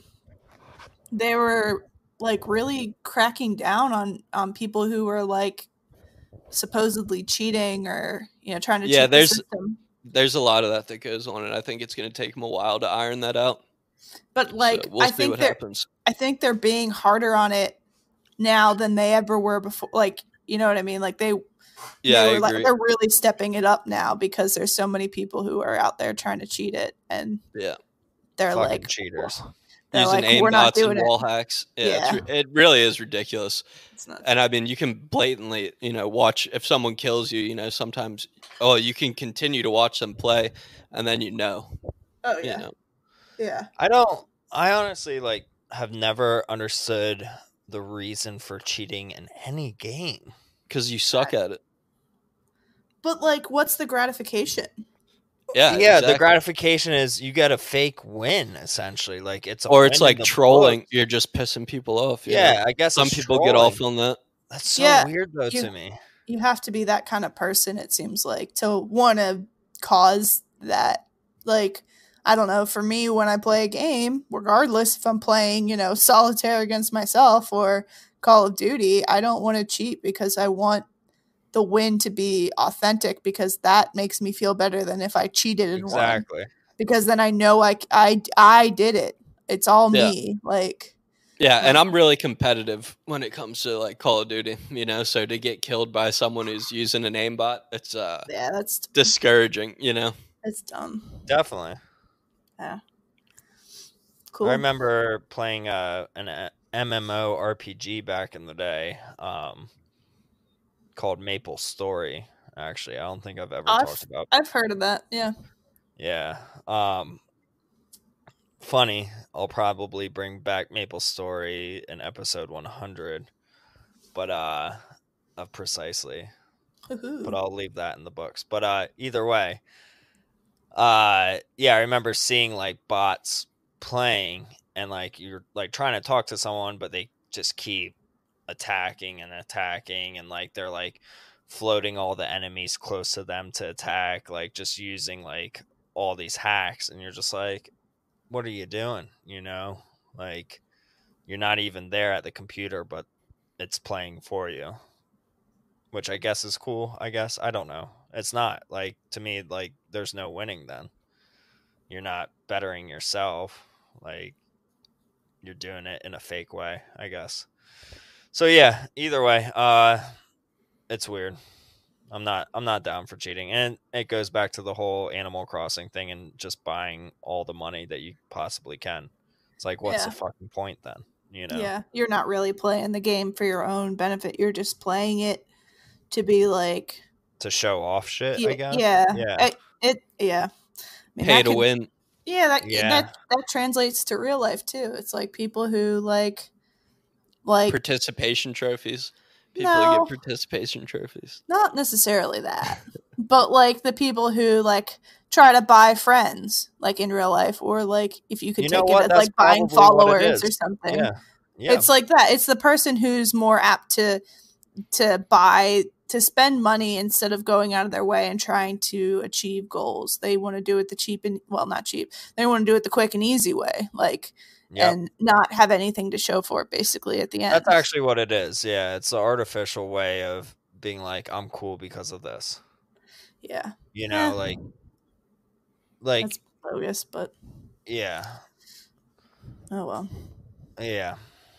they were like really cracking down on people who were like supposedly cheating or trying to Yeah, cheat the system. there's a lot of that goes on, and I think it's going to take them a while to iron that out. But So we'll see what happens. I think they're being harder on it now than they ever were before. Like, you know what I mean? Like Yeah, they were I agree. they're really stepping it up now because there's so many people who are out there trying to cheat it, and Yeah, they're Fucking like cheaters. They're using like, we're not aimbots and doing it. wall hacks. Yeah. It really is ridiculous. It's nuts. And I mean, you can blatantly, watch if someone kills you. Sometimes, you can continue to watch them play, and then Oh yeah. Yeah. I honestly have never understood the reason for cheating in any game. because you suck at it. But what's the gratification? Yeah, Yeah, exactly. the gratification is you get a fake win, essentially. Like it's like trolling. Book. You're just pissing people off. Yeah, I guess some people get off on that. That's so weird though to me. You have to be that kind of person, it seems like, to want to cause that. Like, I don't know, for me when I play a game, regardless if I'm playing, solitaire against myself or Call of Duty, I don't want to cheat because I want the win to be authentic, because that makes me feel better than if I cheated and won. Because then I know I did it. It's all me. And I'm really competitive when it comes to Call of Duty, so to get killed by someone who's using an aimbot, it's that's discouraging, It's dumb. Definitely. Yeah. Cool. I remember playing an MMO RPG back in the day. Called Maple Story. Actually, I don't think I've ever talked about. I've heard of that. Yeah. Yeah. Funny. I'll probably bring back Maple Story in episode 100, but precisely. But I'll leave that in the books. But either way, I remember seeing bots playing, and you're trying to talk to someone, but they just keep attacking, and they're floating all the enemies close to them to attack, just using all these hacks, and you're just like, what are you doing? You're not even there at the computer, but it's playing for you, which I guess is cool. I guess, I don't know. It's not to me, there's no winning then. You're not bettering yourself. You're doing it in a fake way, I guess. So yeah, either way, it's weird. I'm not down for cheating, and it goes back to the whole Animal Crossing thing and just buying all the money that you possibly can. It's what's the fucking point then? Yeah, you're not really playing the game for your own benefit. You're just playing it to be to show off shit. I guess. Yeah. Pay to win. Yeah, that translates to real life too. It's people who participation trophies. People who get participation trophies. Not necessarily that, but the people who try to buy friends in real life, or if you could take it as buying followers or something. Yeah. It's like that. It's the person who's more apt to to spend money instead of going out of their way and trying to achieve goals. They want to do it the cheap and not cheap. They want to do it the quick and easy way, and not have anything to show for it basically at the end. That's actually what it is. Yeah, it's the artificial way of being like, I'm cool because of this. Yeah. You know, like that's bogus, but yeah. Oh well. Yeah.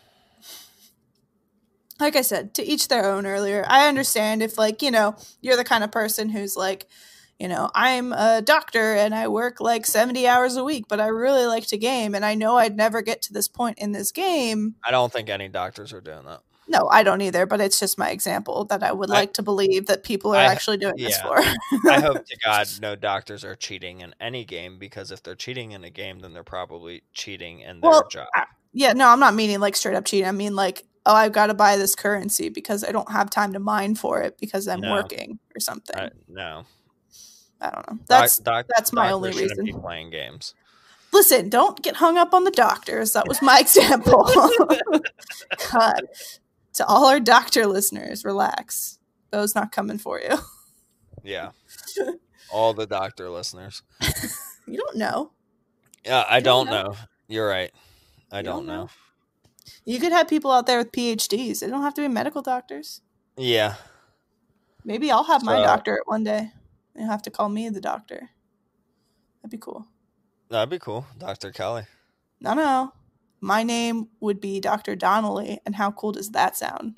Like I said, to each their own earlier. I understand if, you're the kind of person who's like, I'm a doctor and I work 70 hours a week, but I really like to game and I know I'd never get to this point in this game. I don't think any doctors are doing that. No, I don't either, but it's just my example that I would like to believe that people are actually doing this for. I hope to God no doctors are cheating in any game, because if they're cheating in a game, then they're probably cheating in their job. No, I'm not meaning straight up cheating. I mean I've got to buy this currency because I don't have time to mine for it because I'm working or something. No. I don't know. That's my only reason. Be playing games. Listen, don't get hung up on the doctors. That was my example. God. To all our doctor listeners, relax. Beau's not coming for you. Yeah. All the doctor listeners. You don't know. Yeah, I don't know. You're right. I don't know. You could have people out there with PhDs. They don't have to be medical doctors. Yeah. Maybe I'll have my doctorate one day. You'll have to call me the doctor. That'd be cool. That'd be cool. Dr. Kelly. No. My name would be Dr. Donnelly, and how cool does that sound?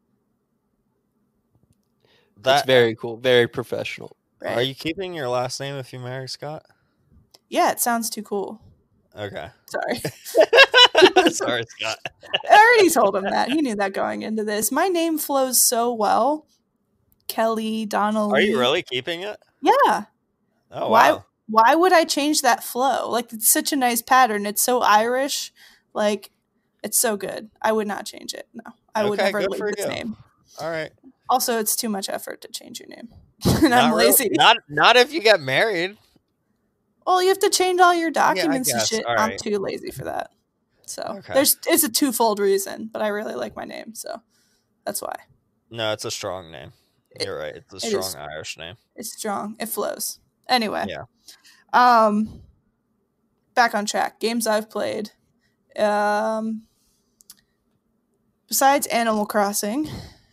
That's very cool. Very professional. Right? Are you keeping your last name if you marry Scott? Yeah, it sounds too cool. Okay. Sorry. Sorry, Scott. I already told him that. He knew that going into this. My name flows so well. Kelly, Donnelly. Are you really keeping it? Yeah. Oh, wow. Why would I change that flow? It's such a nice pattern. It's so Irish. It's so good. I would not change it. No, I would never leave this name. All right. Also, it's too much effort to change your name. And I'm lazy. Not if you get married. Well, you have to change all your documents and shit. Right. I'm too lazy for that. So it's a twofold reason, but I really like my name, so that's why. No, it's a strong name. You're right. It's a strong Irish name. It's strong. It flows. Anyway. Yeah. Back on track. Games I've played. Besides Animal Crossing,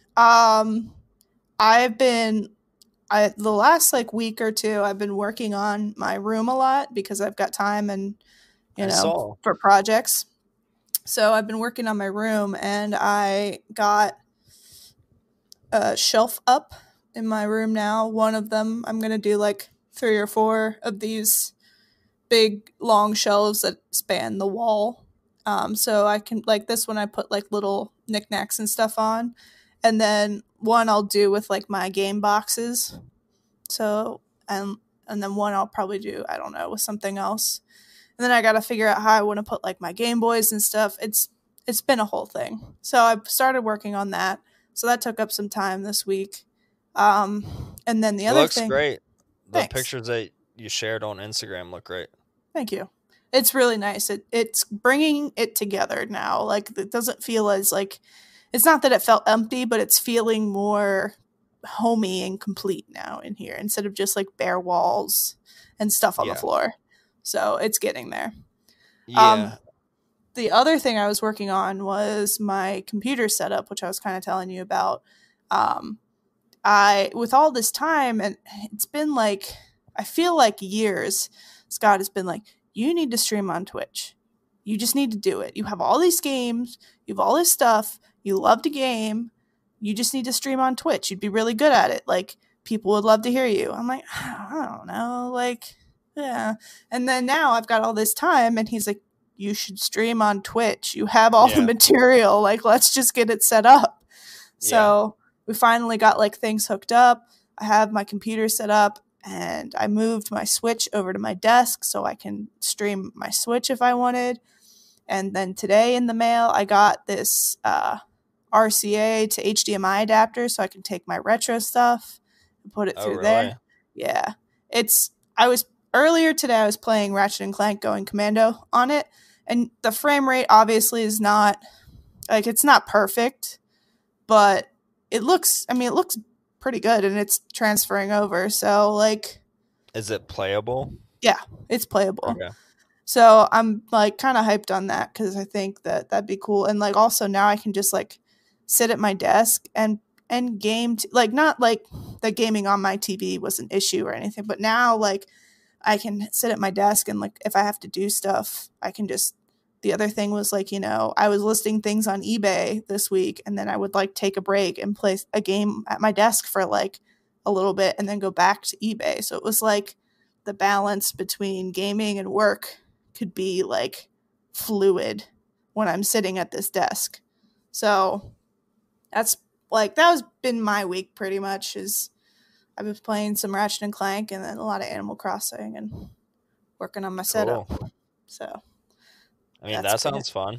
the last week or two, I've been working on my room a lot because I've got time and for projects. So I've been working on my room, and I got a shelf up in my room now. One of them, I'm gonna do 3 or 4 of these big long shelves that span the wall. So I can this one I put little knickknacks and stuff on, and then one I'll do with my game boxes. So and then one I'll probably do, I don't know, with something else. And then I got to figure out how I want to put my Game Boys and stuff. It's been a whole thing. So I've started working on that. So that took up some time this week. And then the other thing, looks great. The Thanks. Pictures that you shared on Instagram look great. Thank you. It's really nice. It's bringing it together now. It doesn't feel as it's not that it felt empty, but it's feeling more homey and complete now in here instead of just bare walls and stuff on the floor. So it's getting there. Yeah. The other thing I was working on was my computer setup, which I was kind of telling you about. With all this time, and it's been I feel years, Scott has been you need to stream on Twitch. You just need to do it. You have all these games. You have all this stuff. You love to game. You just need to stream on Twitch. You'd be really good at it. People would love to hear you. I'm I don't know. Yeah. And then now I've got all this time, and he's you should stream on Twitch. You have all the material. Let's just get it set up. So we finally got things hooked up. I have my computer set up, and I moved my Switch over to my desk so I can stream my Switch if I wanted. And then today in the mail, I got this RCA to HDMI adapter so I can take my retro stuff and put it through there. Yeah. Earlier today, I was playing Ratchet and Clank Going Commando on it, and the frame rate obviously is not, it's not perfect, but it looks pretty good, and it's transferring over. So like, Is it playable? yeah, it's playable. Okay. So I'm like kind of hyped on that because I think that that'd be cool. And like also now I can just like sit at my desk and game like not like the gaming on my TV was an issue or anything, but now like I can sit at my desk and like if I have to do stuff, I can just. The other thing was like, I was listing things on eBay this week, and then I would like take a break and play a game at my desk for like a little bit and then go back to eBay. So it was like the balance between gaming and work could be like fluid when I'm sitting at this desk. So that's like, that was been my week pretty much. Is I've been playing some Ratchet and Clank and then a lot of Animal Crossing and working on my setup. So I mean, that sounds fun.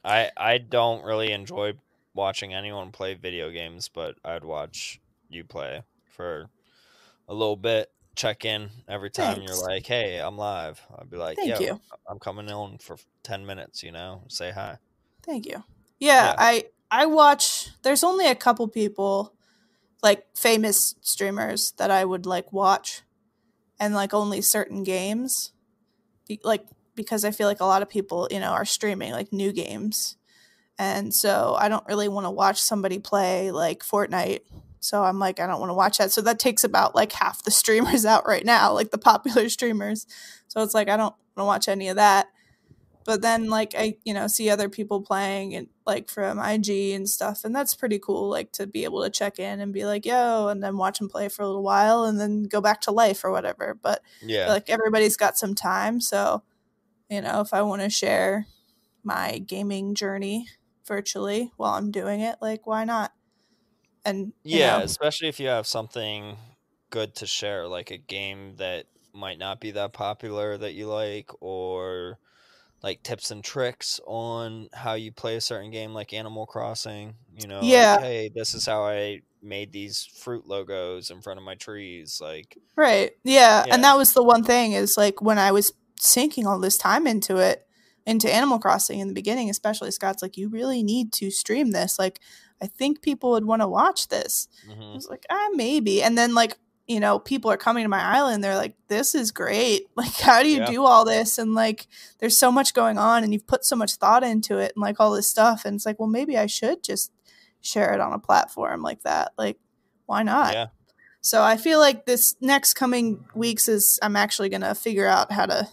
I don't really enjoy watching anyone play video games, but I'd watch you play for a little bit, check in every time you're like, hey, I'm live. I'd be like, Thank you. I'm coming on for 10 minutes, say hi. Thank you. Yeah. I watch, there's only a couple people, like famous streamers that I would like watch, and like only certain games. Because I feel like a lot of people, are streaming like new games. And so I don't really want to watch somebody play like Fortnite. So I'm like, I don't want to watch that. So that takes about like half the streamers out right now, like the popular streamers. So it's like, I don't want to watch any of that. But then like I, see other people playing and like from IG and stuff. And that's pretty cool, like to be able to check in and be like, yo, and then watch them play for a little while and then go back to life or whatever. But yeah, like everybody's got some time. So if I want to share my gaming journey virtually while I'm doing it, like, why not? And especially if you have something good to share, like a game that might not be that popular that you like, or like tips and tricks on how you play a certain game, like Animal Crossing. Like, hey, this is how I made these fruit logos in front of my trees. Like, right, yeah. And that was the one thing is like when I was sinking all this time into Animal Crossing in the beginning, especially, Scott's like, you really need to stream this. Like, I think people would want to watch this. I was like, maybe. And then like, people are coming to my island. They're like, this is great. Like, how do you do all this? And like, there's so much going on and you've put so much thought into it and like all this stuff. And it's like, well, maybe I should just share it on a platform like that. Like, why not? Yeah. So I feel like this next coming weeks is I'm actually going to figure out how to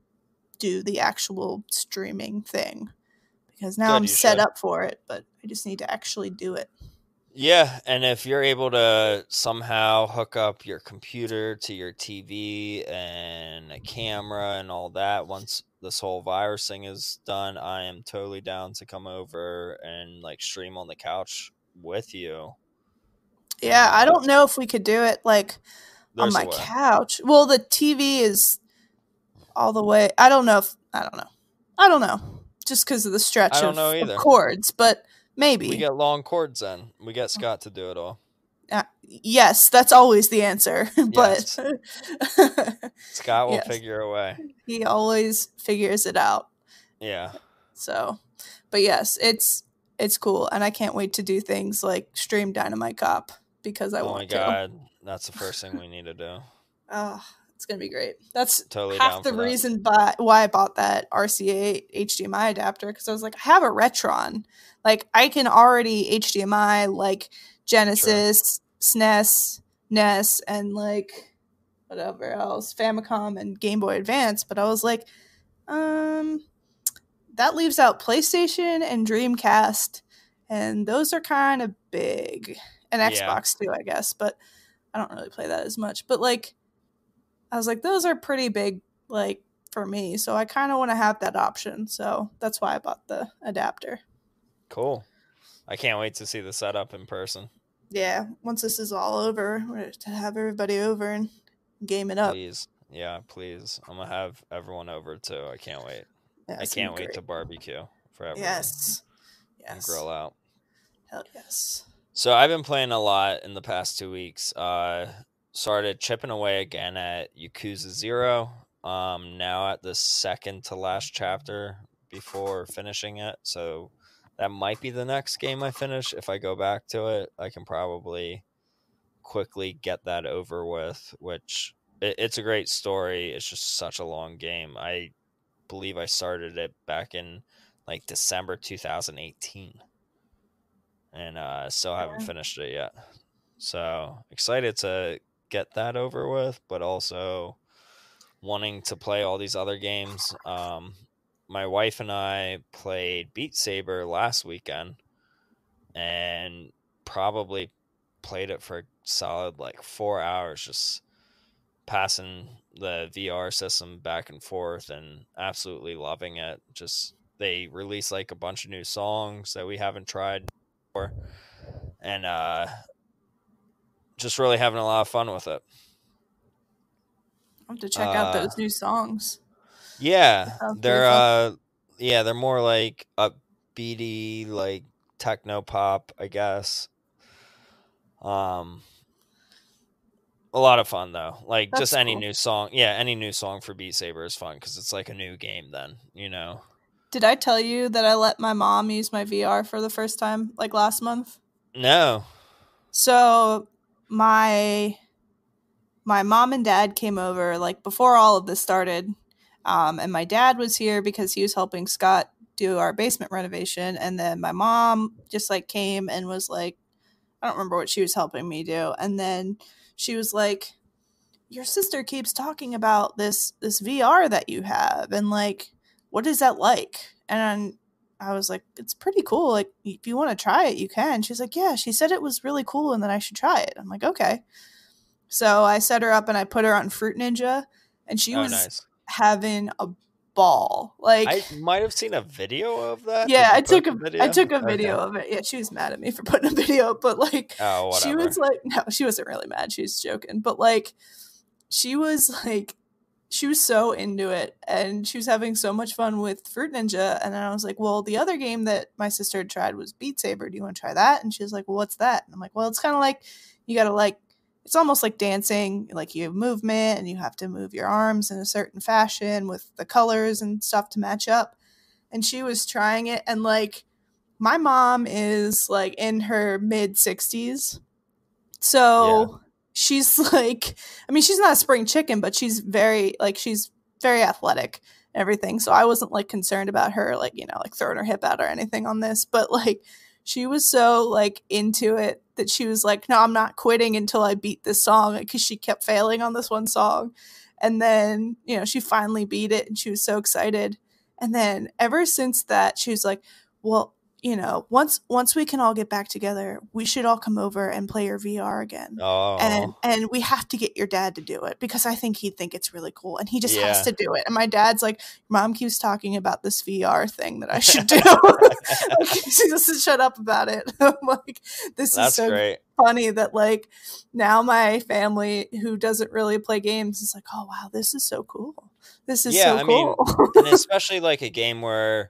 do the actual streaming thing, because now I'm set up for it, but I just need to actually do it. Yeah, and if you're able to somehow hook up your computer to your TV and a camera and all that, once this whole virus thing is done, I am totally down to come over and like stream on the couch with you. Yeah, I don't know if we could do it like on my couch. Well, the TV is all the way. I don't know. Just because of the stretch of cords, but maybe. We get long cords then. We get Scott to do it all. Yes, that's always the answer. But Scott will figure a way. He always figures it out. Yeah. So, but yes, it's cool, and I can't wait to do things like stream Dynamite Cop because I want to. Oh my god, that's the first thing we need to do. Oh, it's gonna be great. That's totally half the reason why I bought that RCA HDMI adapter, because I was like, I have a Retron. Like, I can already HDMI like Genesis, SNES, NES, and like whatever else, Famicom and Game Boy Advance. But I was like, that leaves out PlayStation and Dreamcast, and those are kind of big, and Xbox too, I guess. But I don't really play that as much. But like, I was like, those are pretty big, like, for me. So I kind of want to have that option. So that's why I bought the adapter. Cool. I can't wait to see the setup in person. Yeah. Once this is all over, we're to have everybody over and game it up. Please. Yeah, please. I'm going to have everyone over too. I can't wait. Yeah, I can't wait to barbecue for everyone. Yes. And grill out. Hell yes. So I've been playing a lot in the past 2 weeks. Started chipping away again at Yakuza 0. Now at the second to last chapter before finishing it. So that might be the next game I finish. If I go back to it, I can probably quickly get that over with, which it's a great story. It's just such a long game. I believe I started it back in like December 2018 and still haven't finished it yet. So excited to get that over with, but also wanting to play all these other games. My wife and I played Beat Saber last weekend and probably played it for a solid like 4 hours, just passing the VR system back and forth and absolutely loving it. Just they released like a bunch of new songs that we haven't tried before, and just really having a lot of fun with it. I'll have to check out those new songs. Yeah, they're more like upbeaty, like techno pop, I guess. A lot of fun though. Like That's just any cool. new song. Yeah, any new song for Beat Saber is fun because it's like a new game. Then Did I tell you that I let my mom use my VR for the first time like last month? No. So my mom and dad came over like before all of this started, and my dad was here because he was helping Scott do our basement renovation, and then my mom just like came and was like, I don't remember what she was helping me do, and then she was like, your sister keeps talking about this VR that you have, and like, what is that like? And I was like, it's pretty cool. Like, if you want to try it, you can. She's like, yeah, she said it was really cool and that I should try it. I'm like, okay. So I set her up and I put her on Fruit Ninja, and she was nice. having a ball. Like, I might have seen a video of that. yeah, I took took a video of it. Yeah, she was mad at me for putting a video, but like, she whatever. was like, no, she wasn't really mad. She was joking, but like, she was so into it, and she was having so much fun with Fruit Ninja. And then I was like, well, the other game that my sister had tried was Beat Saber. Do you want to try that? And she was like, well, what's that? And I'm like, well, it's kind of like, you gotta like, it's almost like dancing. Like, you have movement and you have to move your arms in a certain fashion with the colors and stuff to match up. And she was trying it, and like, my mom is like in her mid 60s, so she's like, I mean, she's not a spring chicken, but she's very athletic and everything. So I wasn't like concerned about her, like, like throwing her hip out or anything on this, but like, she was so like into it that she was like, no, I'm not quitting until I beat this song, because she kept failing on this one song. And then, she finally beat it, and she was so excited. And then ever since that, she was like, well, once we can all get back together, we should all come over and play your VR again. Oh. And we have to get your dad to do it, because I think he'd think it's really cool, and he just has to do it. And my dad's like, Mom keeps talking about this VR thing that I should do. Like, he doesn't shut up about it. I'm like, this is so great. Funny that like now my family, who doesn't really play games, is like, oh wow, this is so cool. This is so cool. And especially like a game where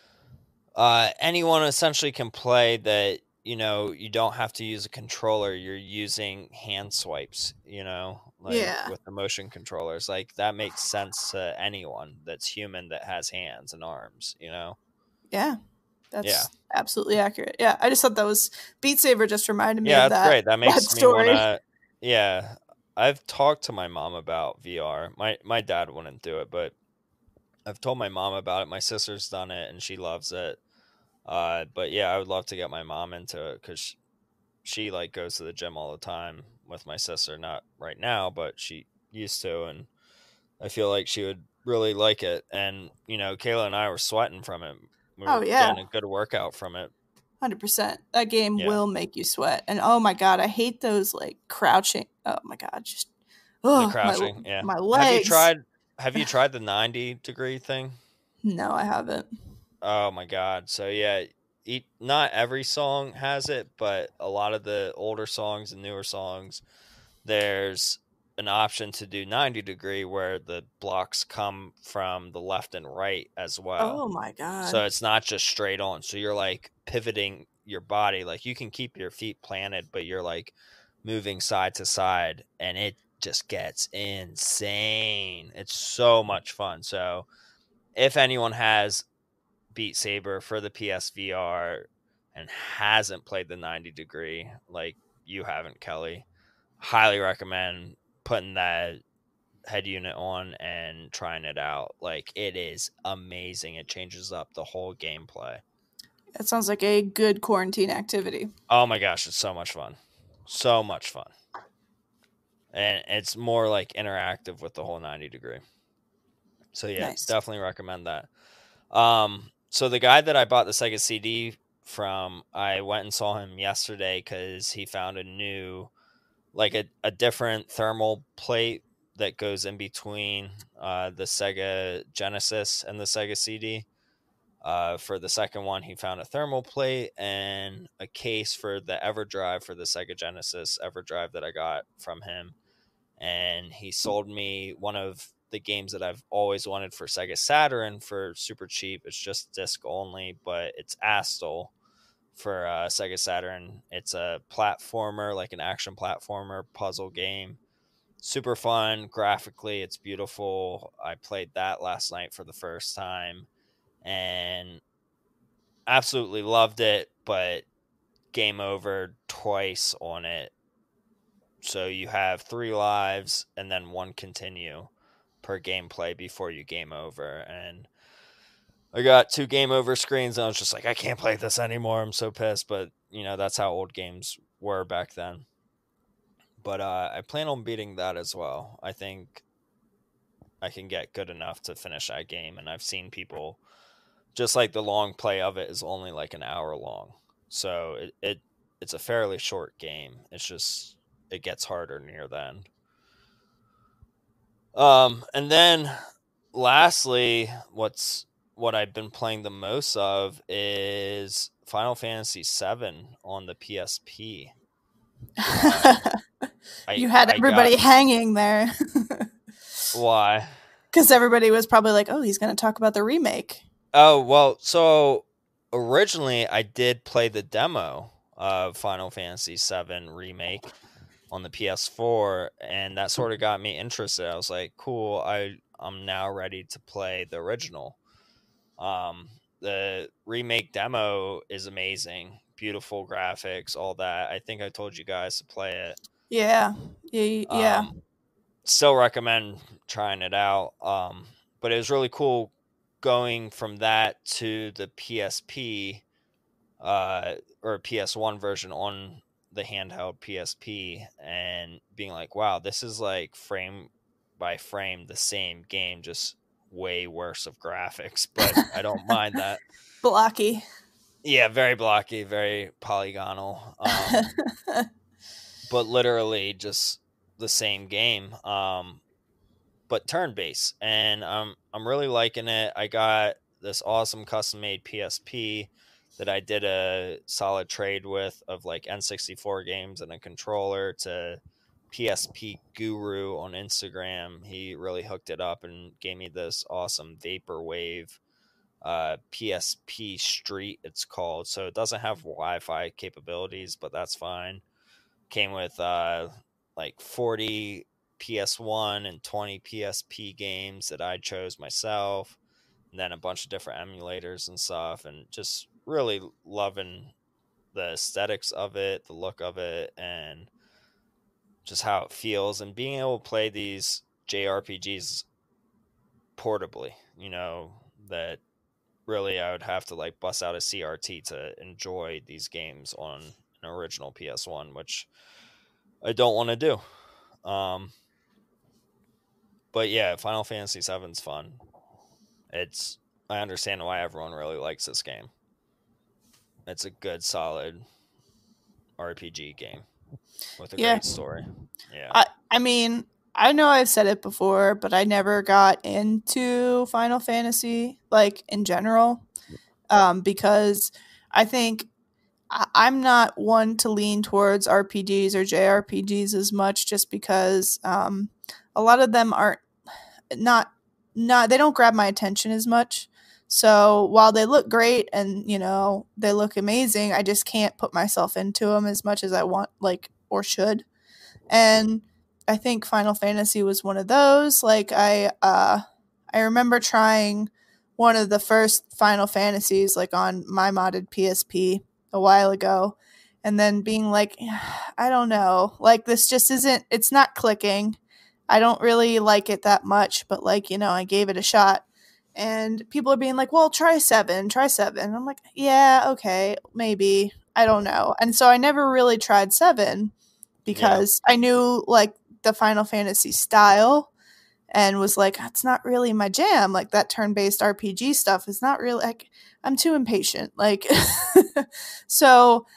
anyone essentially can play that, you don't have to use a controller. You're using hand swipes, with the motion controllers. Like, that makes sense to anyone that's human that has hands and arms, Yeah, that's absolutely accurate. Yeah, I just thought that was Beat Saber. Just reminded me of that. That's great. That makes me want to. I've talked to my mom about VR. My dad wouldn't do it, but I've told my mom about it. My sister's done it, and she loves it. But yeah, I would love to get my mom into it, because she like goes to the gym all the time with my sister. Not right now, but she used to, and I feel like she would really like it. And Kayla and I were sweating from it. We were getting a good workout from it. 100%. That game will make you sweat. And oh my god, I hate those like crouching. Oh my god, just the crouching. My legs. Have you tried the 90-degree thing? No, I haven't. Oh my god. So yeah, not every song has it, but a lot of the older songs and newer songs, there's an option to do 90-degree where the blocks come from the left and right as well. Oh my god. So it's not just straight on. So you're like pivoting your body. Like, you can keep your feet planted, but you're like moving side to side, and it just gets insane. It's so much fun. So if anyone has Beat Saber for the PSVR and hasn't played the 90 degree like you haven't, Kelly, highly recommend putting that head unit on and trying it out. Like, it is amazing. It changes up the whole gameplay. That sounds like a good quarantine activity. Oh my gosh, it's so much fun. So much fun. And it's more like interactive with the whole 90 degree. So yeah, Nice. definitely recommend that. So the guy that I bought the Sega CD from, I went and saw him yesterday because he found a new, like a different thermal plate that goes in between the Sega Genesis and the Sega CD. For the second one, he found a thermal plate and a case for the EverDrive for the Sega Genesis EverDrive that I got from him. And he sold me one of the games that I've always wanted for Sega Saturn for super cheap. It's just disc only, but it's Astal for Sega Saturn. It's a platformer, like an action platformer puzzle game. Super fun graphically. It's beautiful. I played that last night for the first time and absolutely loved it, but game over twice on it. So you have 3 lives and then 1 continue per gameplay before you game over. And I got 2 game over screens and I was just like, I can't play this anymore. I'm so pissed. But, that's how old games were back then. But I plan on beating that as well. I think I can get good enough to finish that game. And I've seen people, just like the long play of it is only like an hour long. So it's a fairly short game. It's just, it gets harder near the end. And then lastly, what I've been playing the most of is Final Fantasy VII on the PSP. You had everybody hanging there. Why? Because everybody was probably like, oh, he's going to talk about the remake. Oh, well, so originally I did play the demo of Final Fantasy VII Remake on the PS4, and that sort of got me interested. I was like, cool, I'm now ready to play the original. The remake demo is amazing. Beautiful graphics, all that. I think I told you guys to play it. Yeah. Still recommend trying it out. But it was really cool going from that to the PSP or PS1 version on the handheld PSP and being like, wow, this is like frame by frame the same game, just way worse of graphics, but I don't mind that. Blocky. Yeah, very blocky, very polygonal. But literally just the same game. But turn-based, and I'm really liking it. I got this awesome custom-made PSP that I did a solid trade with of like N64 games and a controller to PSP Guru on Instagram. He really hooked it up and gave me this awesome Vaporwave PSP Street, it's called. So it doesn't have Wi-Fi capabilities, but that's fine. Came with like 40 PS1 and 20 PSP games that I chose myself, and then a bunch of different emulators and stuff, and just really loving the aesthetics of it, the look of it, and just how it feels, and being able to play these JRPGs portably, that really I would have to like bust out a CRT to enjoy these games on an original PS1, which I don't want to do. But yeah, Final Fantasy VII's fun. I understand why everyone really likes this game. It's a good, solid RPG game with a great story. Yeah. I mean, I know I've said it before, but I never got into Final Fantasy, like, in general, because I think I'm not one to lean towards RPGs or JRPGs as much, just because a lot of them aren't they don't grab my attention as much. So while they look great and, they look amazing, I just can't put myself into them as much as I want, like, or should. And I think Final Fantasy was one of those. Like, I remember trying one of the first Final Fantasies like on my modded PSP a while ago, and then being like, I don't know, like this just isn't, it's not clicking. I don't really like it that much, but like, you know, I gave it a shot. And people are being like, well, try 7, try 7. And I'm like, yeah, okay, maybe. I don't know. And so I never really tried 7 because I knew like the Final Fantasy style and was like, it's not really my jam. Like that turn-based RPG stuff is not really, like, I'm too impatient. Like, so,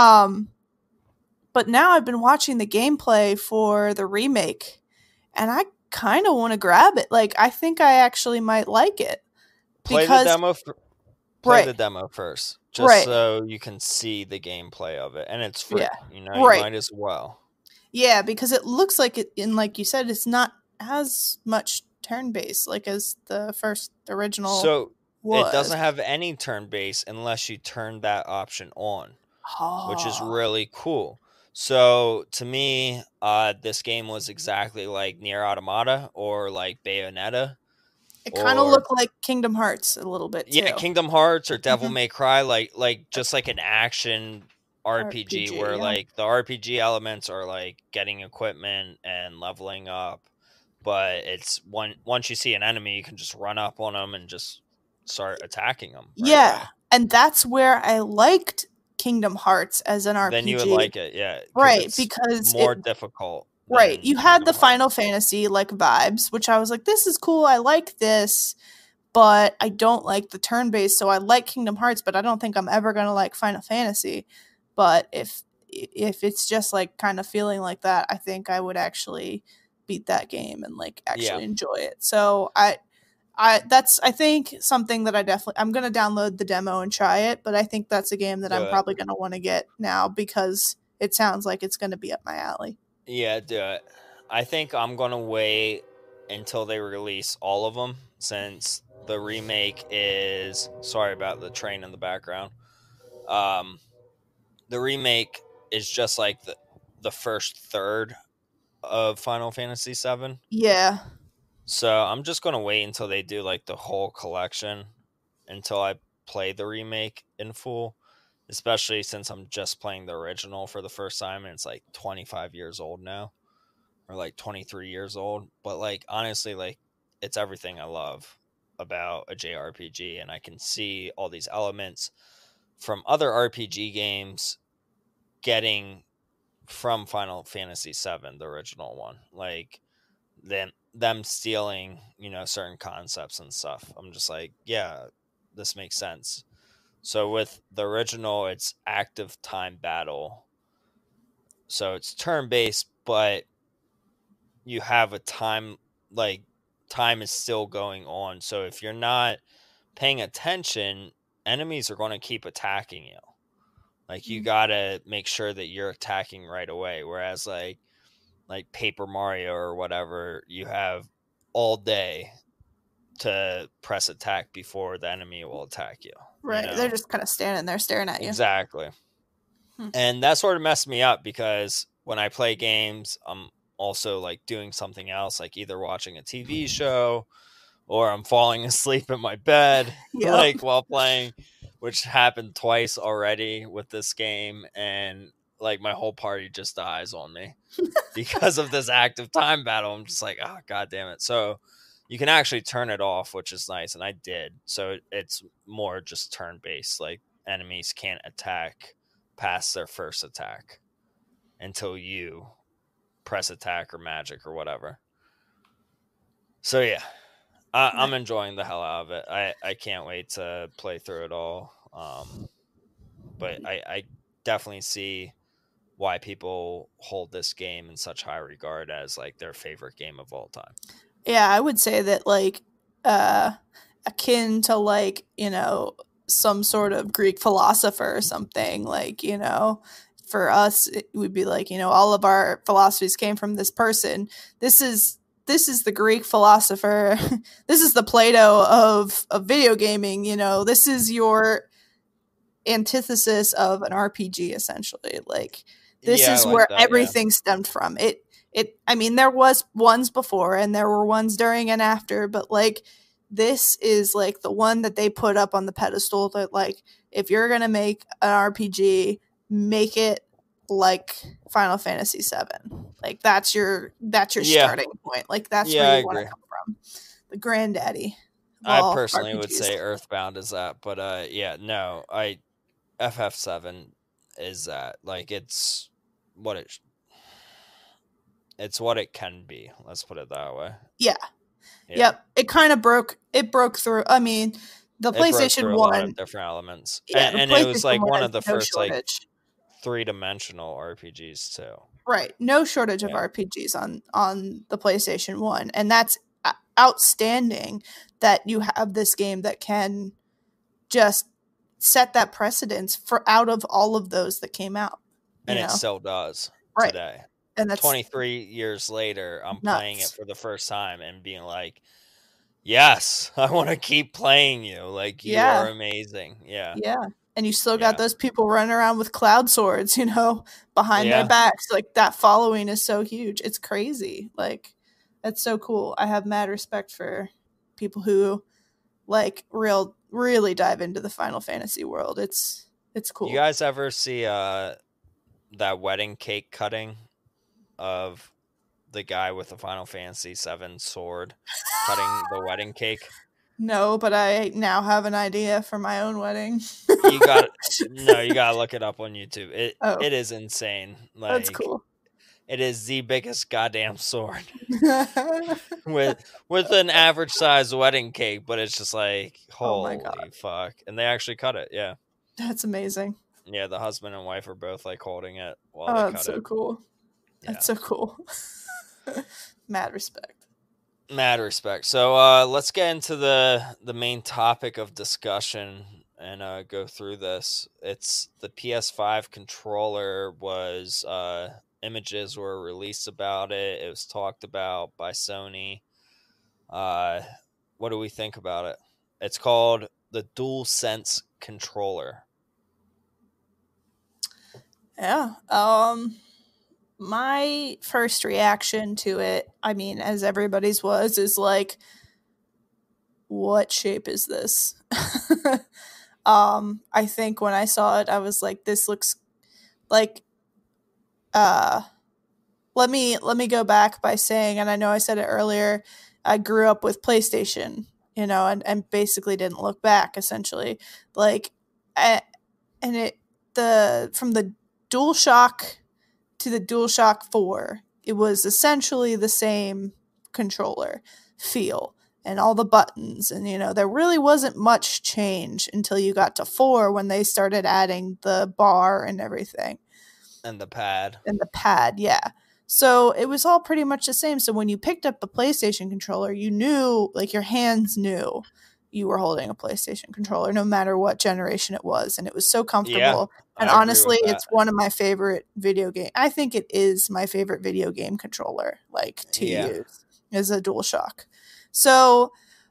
but now I've been watching the gameplay for the remake and I kind of want to grab it. Like, I think I actually might like it. Play because, the demo. Play the demo first, just so you can see the gameplay of it, and it's free. Yeah. You know, you might as well. Yeah, because it looks like it, and like you said, it's not as much turn-based like as the first original. So it doesn't have any turn-based unless you turn that option on, which is really cool. So to me, this game was exactly like Nier Automata or like Bayonetta. It kind of looked like Kingdom Hearts a little bit too. Yeah, Kingdom Hearts or Devil May Cry, like just like an action RPG where like the RPG elements are like getting equipment and leveling up, but it's once you see an enemy, you can just run up on them and just start attacking them. Right away. And that's where I liked Kingdom Hearts as an RPG. Then you would like it, yeah, right? Because more difficult. Right, you had the Final Fantasy like vibes, which I was like, this is cool. I like this, but I don't like the turn-based. So I like Kingdom Hearts, but I don't think I'm ever gonna like Final Fantasy. But if it's just like kind of feeling like that, I think I would actually beat that game and like actually enjoy it. So that's I think something that I'm gonna download the demo and try it. But I think that's a game that I'm probably gonna want to get now because it sounds like it's gonna be up my alley. Yeah, do it. I think I'm going to wait until they release all of them since the remake is... Sorry about the train in the background. The remake is just like the first third of Final Fantasy VII. Yeah. So I'm just going to wait until they do like the whole collection until I play the remake in full. Especially since I'm just playing the original for the first time and it's like 25 years old now. Or like 23 years old. But like honestly, like it's everything I love about a JRPG. And I can see all these elements from other RPG games getting from Final Fantasy VII, the original one. Like them stealing, you know, certain concepts and stuff. I'm just like, yeah, this makes sense. So with the original, it's active time battle. So it's turn-based, but you have a time, like time is still going on. So if you're not paying attention, enemies are going to keep attacking you. Like you got to make sure that you're attacking right away. Whereas like Paper Mario or whatever, you have all day to press attack before the enemy will attack you. Right. You know? They're just kind of standing there staring at you. Exactly. And that sort of messed me up because when I play games, I'm also like doing something else, like either watching a TV show or I'm falling asleep in my bed, like while playing, which happened twice already with this game. And like my whole party just dies on me because of this active time battle. I'm just like, oh, God damn it. So you can actually turn it off, which is nice. And I did. So it's more just turn-based. Like enemies can't attack past their first attack until you press attack or magic or whatever. So yeah, I'm enjoying the hell out of it. I can't wait to play through it all. But I definitely see why people hold this game in such high regard as like their favorite game of all time. Yeah, I would say that like akin to like, you know, some sort of Greek philosopher or something, like, you know, for us it would be like, you know, all of our philosophies came from this person. This is the Greek philosopher. This is the Plato of video gaming, you know. This is your antithesis of an RPG essentially. Like this is where everything stemmed from. I mean, there was ones before and there were ones during and after, but like this is like the one that they put up on the pedestal that, like, if you're gonna make an RPG, make it like Final Fantasy VII. Like that's your starting point. Like that's Yeah, where I you want to agree. come from. The granddaddy of I all personally would RPGs. say Earthbound is that, but yeah, no, FF7 is that. Like it's what it's what it can be. Let's put it that way. Yeah. Yeah. Yep. It kind of broke through. I mean, the It broke PlayStation through a 1, lot of different elements. yeah, the And it was PlayStation like 1 one has of the no first like shortage. 3-dimensional RPGs too. Right. No shortage of Yeah. RPGs on the PlayStation 1. And that's outstanding that you have this game that can just set that precedence for out of all of those that came out. And You it know? still does Right. today. And that's 23 years later, I'm nuts. playing it for the first time and being like, yes, I want to keep playing you. Like, you Yeah. are amazing. Yeah. Yeah. And you still Yeah. got those people running around with cloud swords, you know, behind Yeah. their backs. Like, that following is so huge. It's crazy. Like, that's so cool. I have mad respect for people who like really dive into the Final Fantasy world. It's cool. You guys ever see that wedding cake cutting of the guy with the Final Fantasy VII sword cutting the wedding cake? No, but I now have an idea for my own wedding. You got you gotta look it up on YouTube. It is insane. Like, That's cool. It is the biggest goddamn sword with an average size wedding cake, but it's just like, Oh my holy God. fuck! And they actually cut it. Yeah, That's amazing. yeah. The husband and wife are both like holding it while Oh, they that's cut so it. cool. Yeah. That's so cool. Mad respect. Mad respect. So let's get into the main topic of discussion and go through this. It's the PS5 controller was images were released about it. It was talked about by Sony. What do we think about it? It's called the DualSense controller. Yeah. My first reaction to it, I mean, as everybody's was, is like, what shape is this? I think when I saw it, I was like, this looks like, let me go back by saying, and I know I said it earlier, I grew up with PlayStation, you know, and basically didn't look back, essentially. Like, and it, from the DualShock to the DualShock 4, it was essentially the same controller feel and all the buttons, and you know, there really wasn't much change until you got to 4 when they started adding the bar and everything. And the pad. And the pad, yeah. So it was all pretty much the same. So when you picked up the PlayStation controller, you knew, like, your hands knew you were holding a PlayStation controller, no matter what generation it was. And it was so comfortable. Yeah, and honestly, it's one of my favorite video game. I think it is my favorite video game controller, like, to use, is a DualShock. So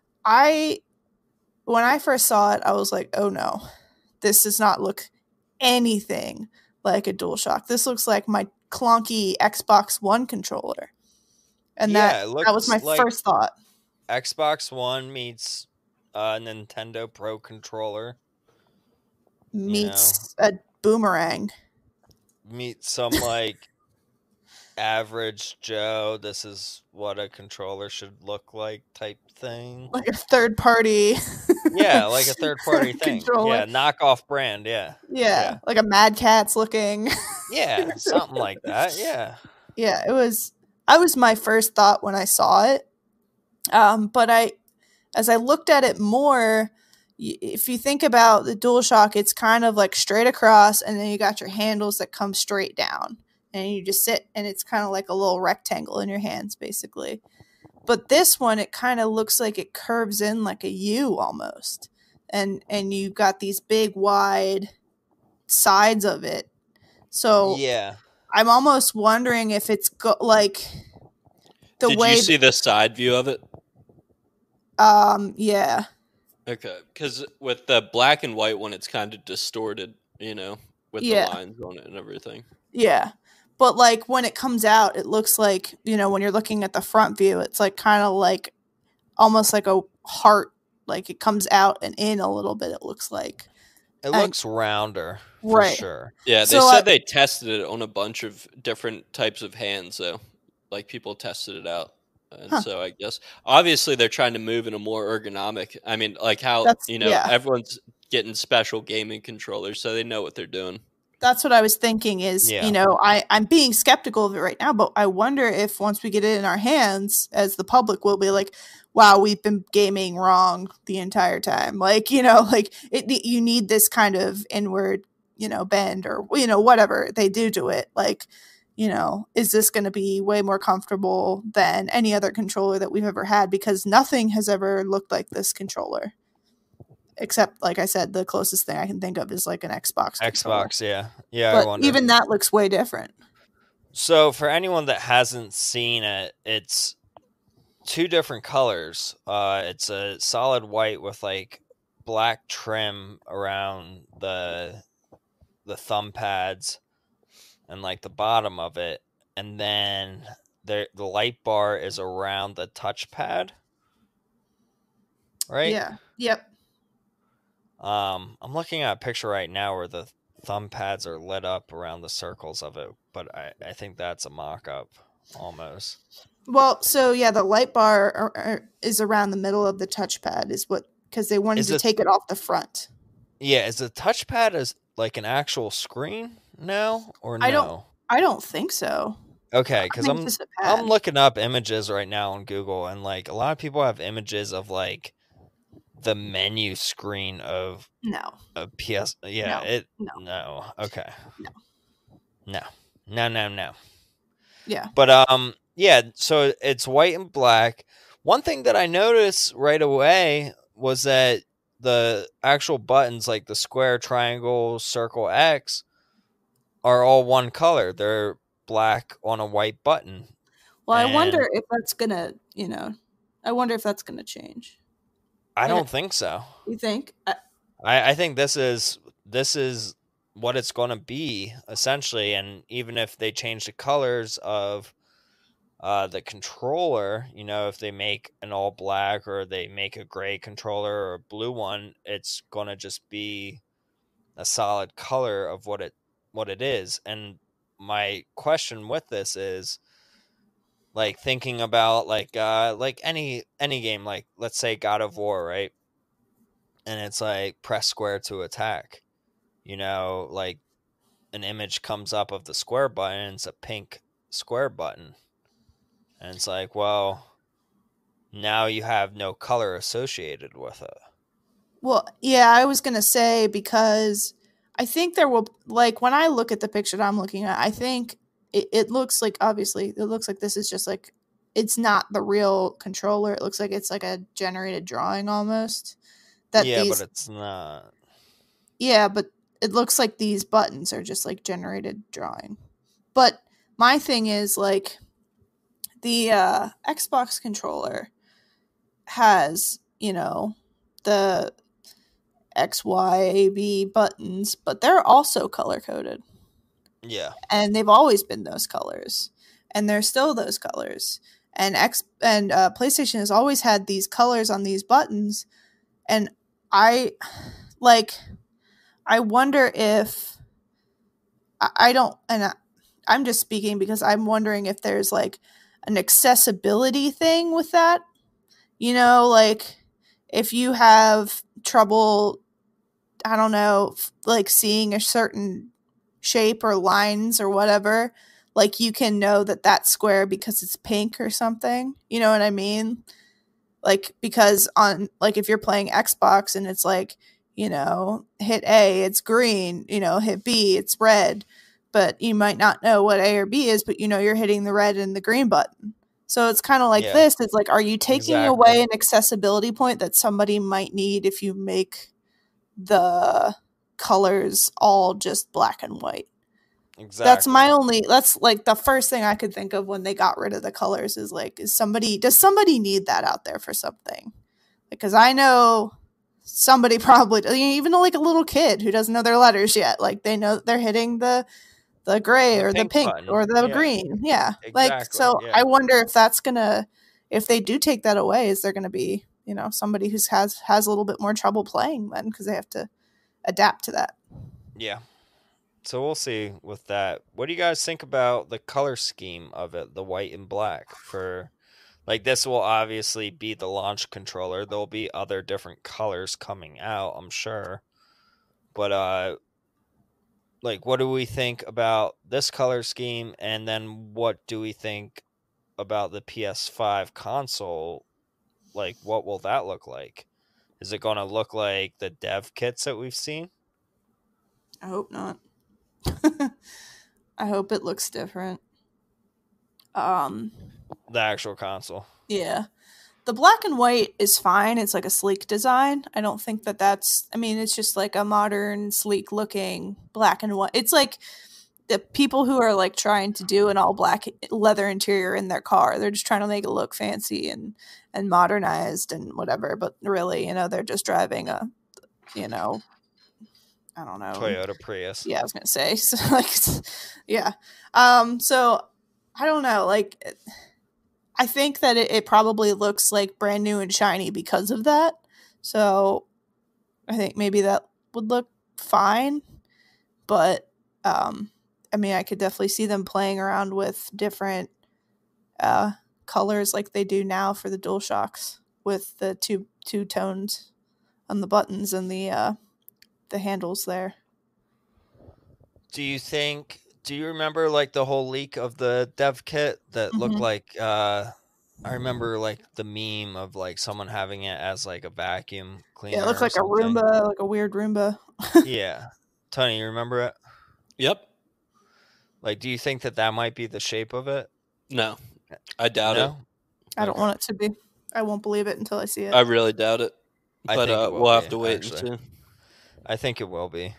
when I first saw it, I was like, oh no, this does not look anything like a DualShock. This looks like my clunky Xbox One controller. And that was my first thought. Xbox One meets Nintendo Pro controller. Meets a boomerang. Meets some like average Joe, this is what a controller should look like type thing. Like a third party. Yeah, like a third party thing. Controller. Yeah, knockoff brand, yeah. Yeah, like a Mad Catz looking. Yeah, something like that, yeah. Yeah, it was my first thought when I saw it. But as I looked at it more, if you think about the DualShock, it's kind of like straight across, and then you got your handles that come straight down. And you just sit, and it's kind of like a little rectangle in your hands, basically. But this one, it kind of looks like it curves in like a U almost. And you've got these big, wide sides of it. So yeah, I'm almost wondering if it's like the Did way. Did you see the side view of it? Yeah. Okay, because with the black and white one, it's kind of distorted, you know, with the lines on it and everything. Yeah. But like when it comes out, it looks like, you know, when you're looking at the front view, it's like kind of like almost like heart, like it comes out and in a little bit, it looks like. It looks rounder for Right. sure. Yeah, they So said they tested it on a bunch of different types of hands, so like people tested it out. And so I guess obviously they're trying to move in a more ergonomic. I mean, like how, That's you know, everyone's getting special gaming controllers, so they know what they're doing. That's what I was thinking is, Yeah. you know, I'm being skeptical of it right now, but I wonder if once we get it in our hands, as the public will be like, wow, we've been gaming wrong the entire time. Like, you know, like you need this kind of inward, you know, bend or, you know, whatever they do to it. Like, you know, is this going to be way more comfortable than any other controller that we've ever had? Because nothing has ever looked like this controller. Except, like I said, the closest thing I can think of is like an Xbox controller. Xbox, yeah. Yeah, but I wonder. Even that looks way different. So for anyone that hasn't seen it, it's 2 different colors. It's a solid white with like black trim around the thumb pads and like the bottom of it, and then the light bar is around the touchpad. Right? Yeah. Yep. I'm looking at a picture right now where the thumb pads are lit up around the circles of it, but I think that's a mock-up almost. Well, so yeah, the light bar is around the middle of the touchpad because they wanted to take it off the front. Yeah, is the touchpad as like an actual screen now or no? I don't think so. Okay, because I'm looking up images right now on Google, and like a lot of people have images of like the menu screen of a PS. Yeah, no. Okay. No. Yeah. But yeah, so it's white and black. One thing that I noticed right away was that the actual buttons, like the square, triangle, circle, X, are all one color. They're black on a white button. Well, I wonder if that's gonna, change. I don't think so. You think? I think this is what it's going to be essentially, and even if they change the colors of the controller, you know, if they make an all black or they make a gray controller or a blue one, it's going to just be a solid color of what it is. And my question with this is, like, thinking about like any game, like let's say God of War, right? And it's like press square to attack. You know, like an image comes up of the square button, it's a pink square button. And it's like, well, now you have no color associated with it. Well, yeah, I was going to say, because I think there will, like, when I look at the picture that I'm looking at, I think it looks like, obviously, it looks like this is just like, it's not the real controller. It looks like it's like a generated drawing almost. But it's not. Yeah, but it looks like these buttons are just like generated drawing. But my thing is, like, the Xbox controller has, you know, the X, Y, A, B buttons, but they're also color coded. Yeah. And they've always been those colors. And they're still those colors. And PlayStation has always had these colors on these buttons. And I wonder if I'm just speaking because I'm wondering if there's like an accessibility thing with that. You know, like if you have trouble, I don't know, like seeing a certain shape or lines or whatever, like you can know that that's square because it's pink or something. You know what I mean? Like, because on, like, if you're playing Xbox and it's like, you know, hit A, it's green, you know, hit B, it's red, but you might not know what A or B is, but you know you're hitting the red and the green button. So it's kind of like this. It's like, are you taking away an accessibility point that somebody might need if you make the colors all just black and white? Exactly. That's like the first thing I could think of when they got rid of the colors is like, does somebody need that out there for something? Because I know somebody probably, even like a little kid who doesn't know their letters yet, like they know they're hitting the gray or the pink button, or the green. Yeah. Exactly. Like, so I wonder if that's if they do take that away, is there going to be somebody who has a little bit more trouble playing then, because they have to adapt to that. Yeah. So we'll see with that. What do you guys think about the color scheme of it, the white and black? For like, this will obviously be the launch controller. There'll be other different colors coming out, I'm sure. But like, what do we think about this color scheme, and then what do we think about the PS5 console? Like, what will that look like? Is it going to look like the dev kits that we've seen? I hope not. I hope it looks different. The actual console. Yeah. The black and white is fine. It's like a sleek design. I don't think that's, I mean, it's just like a modern, sleek looking black and white. It's like the people who are like trying to do an all black leather interior in their car. They're just trying to make it look fancy and modernized and whatever. But really, they're just driving a, I don't know. Toyota Prius. Yeah, I was going to say. So, yeah. So I don't know. Like, I think that it probably looks like brand new and shiny because of that. So I think maybe that would look fine. But, I mean, I could definitely see them playing around with different colors like they do now for the DualShocks, with the two tones on the buttons and the handles there. Do you remember like the whole leak of the dev kit that looked like I remember like the meme of like someone having it as like a vacuum cleaner. Yeah, it looks like something. a Roomba, like a weird Roomba. Yeah. Tony, you remember it? Yep. Like, do you think that might be the shape of it? No, I doubt it. I don't want it to be. I won't believe it until I see it. I really doubt it. I But think it will we'll have be, to wait actually. and see. I think it will be.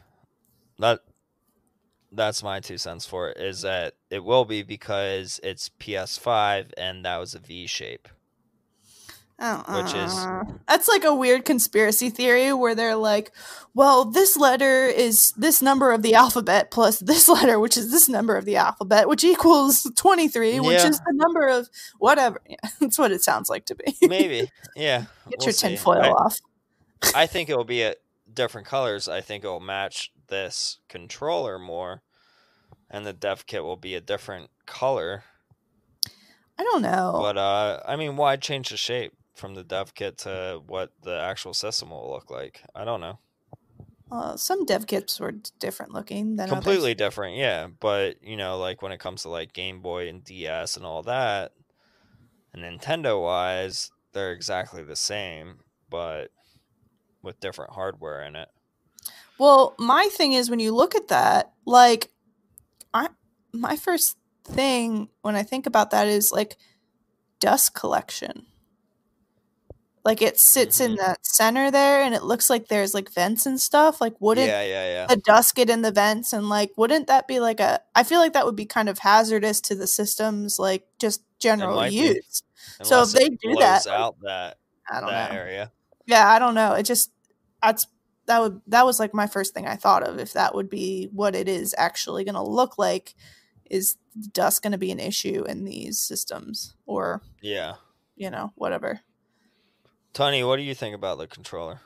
That's my 2 cents for it, is that it will be because it's PS5 and that was a V shape. Which is, that's like a weird conspiracy theory where they're like, well, this letter is this number of the alphabet plus this letter, which is this number of the alphabet, which equals 23, which is the number of whatever. Yeah, that's what it sounds like to me. Maybe. Yeah. Get your tinfoil off. I think it will be at different colors. I think it will match this controller more, and the dev kit will be a different color. I don't know. But I mean, why change the shape from the dev kit to what the actual system will look like? I don't know. Some dev kits were different looking than completely others. Different, yeah. But like when it comes to like Game Boy and DS and all that, and Nintendo wise, they're exactly the same, but with different hardware in it. Well, my thing is, when you look at that, like, my first thing when I think about that is like dust collection. Like, it sits in the center there, and it looks like there's like vents and stuff. Like, wouldn't the dust get in the vents? And like, wouldn't that be like I feel like that would be kind of hazardous to the system's like just general use. So if they do that, out that I don't know area. Yeah, I don't know. It just that was like my first thing I thought of, if that would be what it is actually going to look like. Is dust going to be an issue in these systems, or whatever? Tony, what do you think about the controller?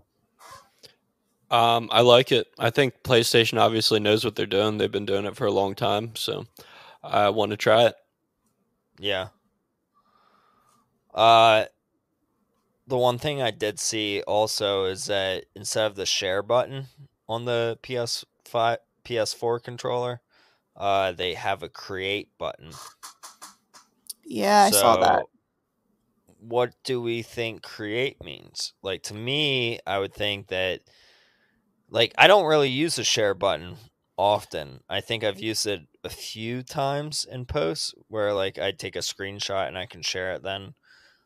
I like it. I think PlayStation obviously knows what they're doing. They've been doing it for a long time, so I want to try it. Yeah. The one thing I did see also is that instead of the share button on the PS4 controller, they have a create button. Yeah, I saw that. What do we think create means? Like, to me, I would think that, like, I don't really use the share button often. I think I've used it a few times in posts where like I take a screenshot and I can share it then.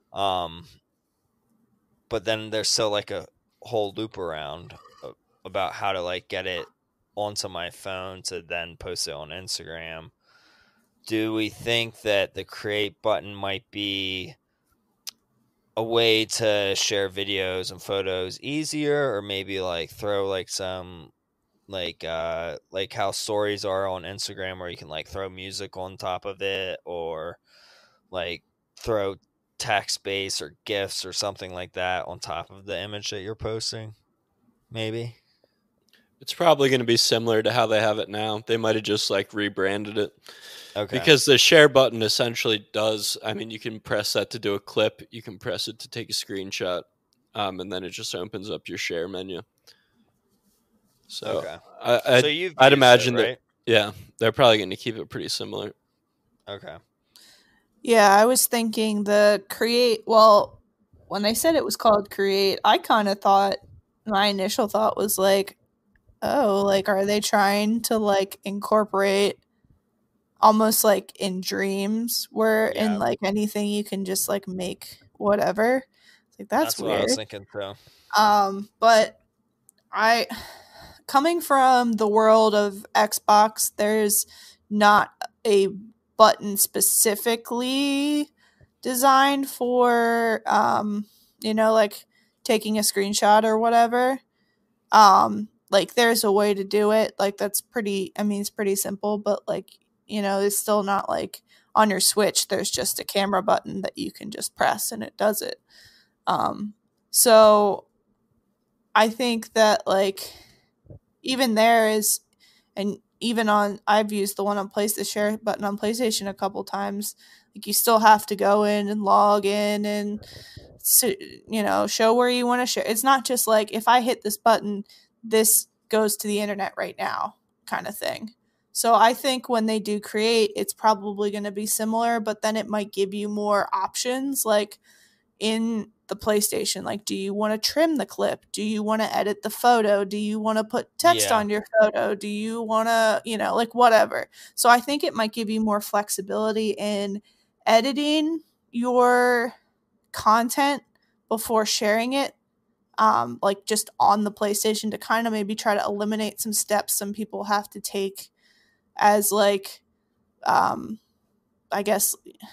But then there's still like a whole loop around about how to like get it onto my phone to then post it on Instagram. Do we think that the create button might be a way to share videos and photos easier, or maybe like throw like some like how stories are on Instagram where you can like throw music on top of it, or like throw text base or GIFs or something like that on top of the image that you're posting. Maybe. It's probably going to be similar to how they have it now. They might have just like rebranded it. Okay. Because the share button essentially does, I mean, you can press that to do a clip, you can press it to take a screenshot, and then it just opens up your share menu. So okay. So you've I'd used imagine it, right? that, they're probably going to keep it pretty similar. Okay. Yeah, I was thinking the create. Well, when they said it was called create, I kind of thought my initial thought was like, oh, like are they trying to like incorporate almost like in dreams where Yeah. in like anything you can just like make whatever. It's like that's what I was weird. thinking too. But I coming from the world of Xbox, there's not a button specifically designed for like taking a screenshot or whatever. Like there's a way to do it. Like that's pretty it's pretty simple, but like, it's still not like on your Switch there's just a camera button that you can just press and it does it. So I think that like even there is, and even on I've used the one on the share button on PlayStation a couple times. Like you still have to go in and log in and show where you want to share. It's not just like if I hit this button, this goes to the internet right now kind of thing. So I think when they do create, it's probably going to be similar, but then it might give you more options like in the PlayStation. Like, do you want to trim the clip? Do you want to edit the photo? Do you want to put text on your photo? Do you want to, like whatever. So I think it might give you more flexibility in editing your content before sharing it, like just on the PlayStation, to kind of maybe try to eliminate some steps some people have to take as like I guess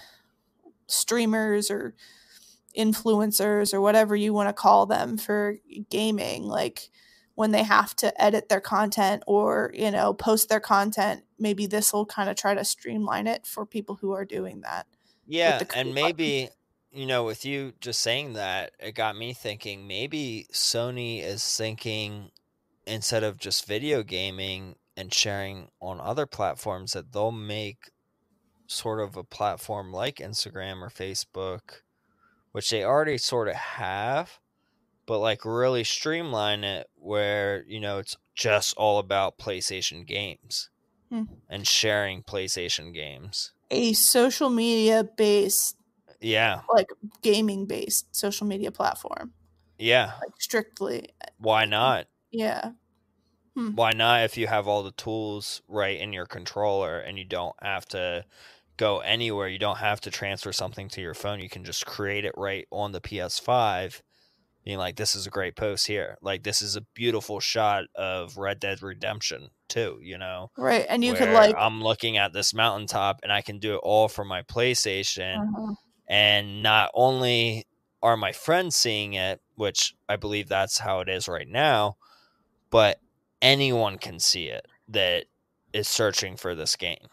streamers or influencers or whatever you want to call them for gaming, like when they have to edit their content or post their content. Maybe this will kind of try to streamline it for people who are doing that. Yeah, and maybe with you just saying that, it got me thinking maybe Sony is thinking instead of just video gaming and sharing on other platforms that they'll make sort of a platform like Instagram or Facebook, which they already sort of have, but like really streamline it where, it's just all about PlayStation games and sharing PlayStation games. A social media based, yeah, like gaming based social media platform. Yeah. Like strictly. Why not? Yeah. Why not if you have all the tools right in your controller and you don't have to go anywhere? You don't have to transfer something to your phone. You can just create it right on the PS5, being like, this is a great post here. Like, this is a beautiful shot of Red Dead Redemption 2, Right. And you could where like I'm looking at this mountaintop and I can do it all from my PlayStation. And not only are my friends seeing it, which I believe that's how it is right now, but anyone can see it that is searching for this game.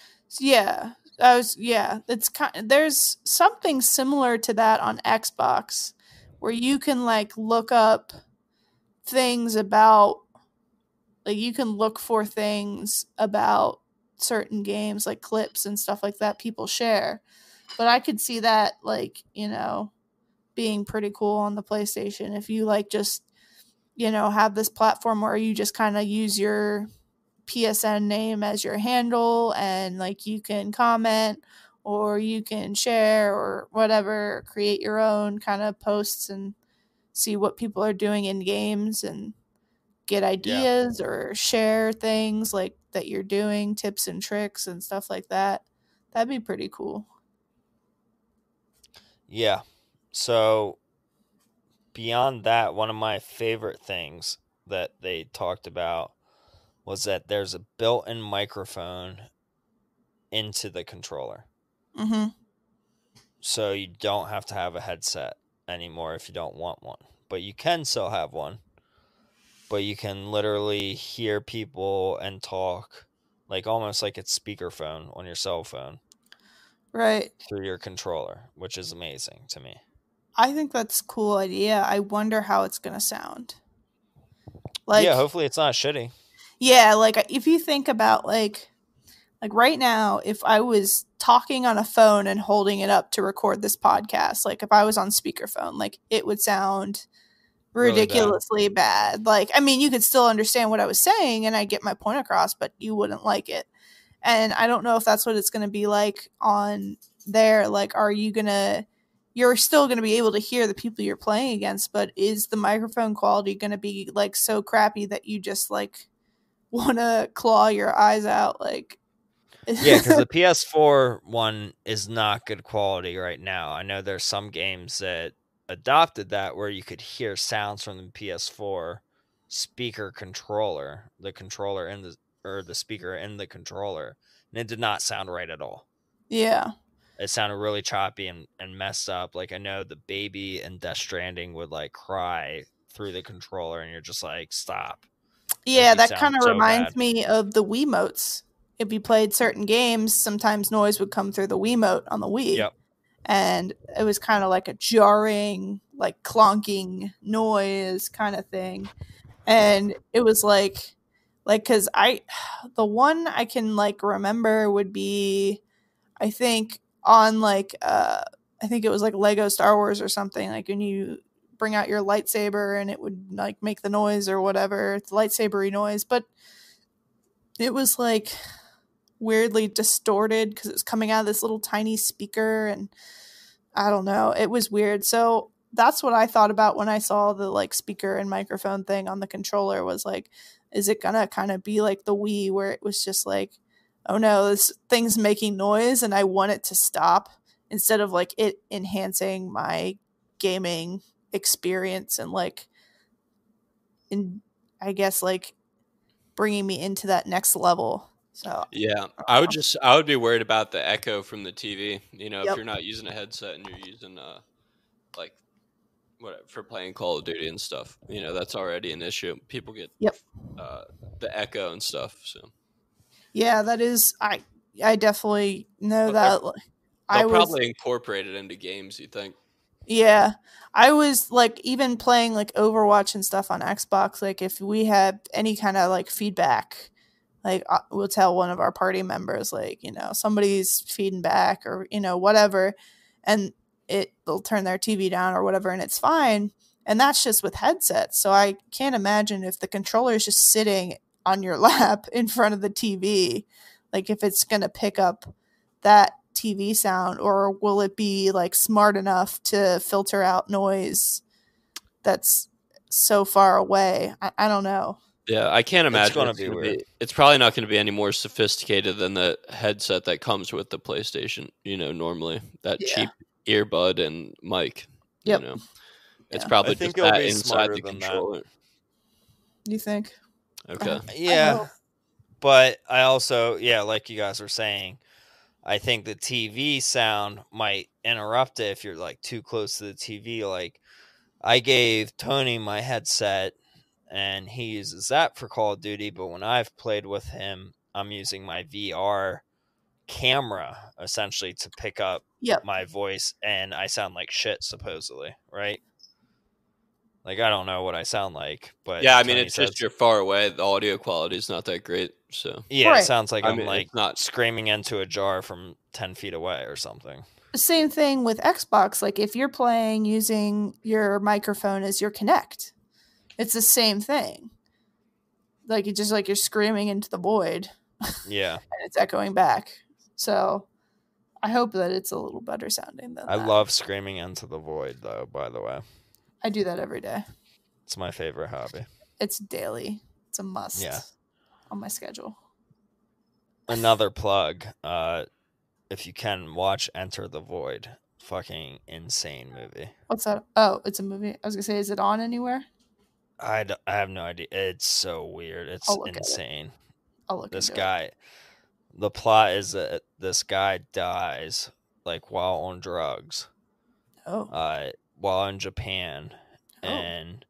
Yeah. It's there's something similar to that on Xbox where you can like look up things about, like you can look for things about certain games, like clips and stuff like that people share. But I could see that like, being pretty cool on the PlayStation if you like just have this platform where you just kind of use your PSN name as your handle and like you can comment or you can share or whatever, create your own kind of posts and see what people are doing in games and get ideas or share things like that you're doing, tips and tricks and stuff like that. That'd be pretty cool. Yeah. So beyond that, one of my favorite things that they talked about was that there's a built-in microphone into the controller. Mm-hmm. So you don't have to have a headset anymore if you don't want one. But you can still have one. But you can literally hear people and talk like almost like it's speakerphone on your cell phone. Right. through your controller, which is amazing to me. I think that's a cool idea. I wonder how it's going to sound. Yeah, hopefully it's not shitty. Yeah, like if you think about like right now, if I was talking on a phone and holding it up to record this podcast, like if I was on speakerphone, like it would sound ridiculously bad. Like, I mean, you could still understand what I was saying and I get my point across, but you wouldn't like it. And I don't know if that's what it's going to be like on there. Like, you're still going to be able to hear the people you're playing against, but is the microphone quality going to be like so crappy that you just like want to claw your eyes out? Like, yeah, because the PS4 one is not good quality right now. I know there's some games that adopted that where you could hear sounds from the PS4 speaker controller, the controller in the speaker in the controller, and it did not sound right at all. Yeah. It sounded really choppy and messed up. Like I know the baby in Death Stranding would like cry through the controller, and you're just like, stop. Yeah, like, that kind of so reminds bad. me of the Wiimotes. If you played certain games, sometimes noise would come through the Wiimote on the Wii. Yep. And it was kind of like a jarring, like clonking noise kind of thing. And it was like, cause the one I can like remember would be, I think on like, I think it was like Lego Star Wars or something. Like when you bring out your lightsaber and it would like make the noise or whatever, it's lightsabery noise. But it was like weirdly distorted because it was coming out of this little tiny speaker, and I don't know, it was weird. So that's what I thought about when I saw the like speaker and microphone thing on the controller, was like, is it gonna kind of be like the Wii where it was just like, oh no, this thing's making noise and I want it to stop, instead of like it enhancing my gaming experience and like, I guess like bringing me into that next level. So yeah, I would be worried about the echo from the TV. You know, Yep. if you're not using a headset and you're using like what for playing Call of Duty and stuff, you know, that's already an issue. People get the echo and stuff. So yeah, that is, I definitely know but that. they'll probably incorporate it into games, you think? Yeah, I was like even playing like Overwatch and stuff on Xbox. Like if we had any kind of like feedback, like we'll tell one of our party members, like, you know, somebody's feeding back or, you know, whatever, and they'll turn their TV down or whatever, and it's fine. And that's just with headsets. So I can't imagine if the controller is just sitting on your lap in front of the TV, like if it's gonna pick up that TV sound, or will it be like smart enough to filter out noise that's so far away? I don't know. Yeah, I can't imagine It's gonna be weird. It's probably not going to be any more sophisticated than the headset that comes with the PlayStation. You know, normally that cheap earbud and mic. Yep. You know, it's probably I think just it'll that be inside smarter the than controller. You think? Okay. Yeah, but I also, like you guys were saying, I think the TV sound might interrupt it if you're like too close to the TV. Like I gave Tony my headset and he uses that for Call of Duty, but when I've played with him, I'm using my VR camera essentially to pick up my voice, and I sound like shit supposedly, right? Like I don't know what I sound like, but yeah, I mean, Tony it's says, just you're far away. The audio quality is not that great. So yeah, it sounds like I I'm mean, like it's not screaming into a jar from 10 feet away or something. Same thing with Xbox. Like if you're playing using your microphone as your Kinect, it's the same thing. Like it's just like you're screaming into the void. Yeah. And it's echoing back. So I hope that it's a little better sounding than I that. love screaming into the void, though, by the way. I do that every day. It's my favorite hobby. It's daily. It's a must on my schedule. Another plug. If you can watch Enter the Void. Fucking insane movie. What's that? Oh, it's a movie. I was going to say, is it on anywhere? I have no idea. It's so weird. It's insane. I'll look this into guy. The plot is that this guy dies like while on drugs. Oh. While in Japan, and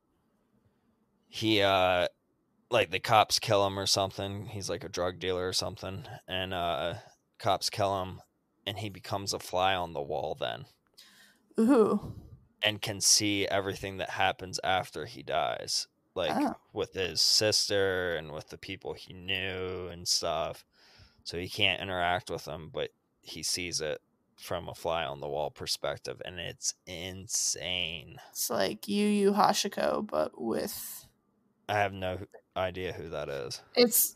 he like the cops kill him or something. He's like a drug dealer or something, and cops kill him, and he becomes a fly on the wall then, Ooh. and can see everything that happens after he dies, like Oh. with his sister and with the people he knew and stuff. So he can't interact with them, but he sees it from a fly on the wall perspective, and it's insane. It's like Yu Yu Hashiko, but with I have no idea who that is. it's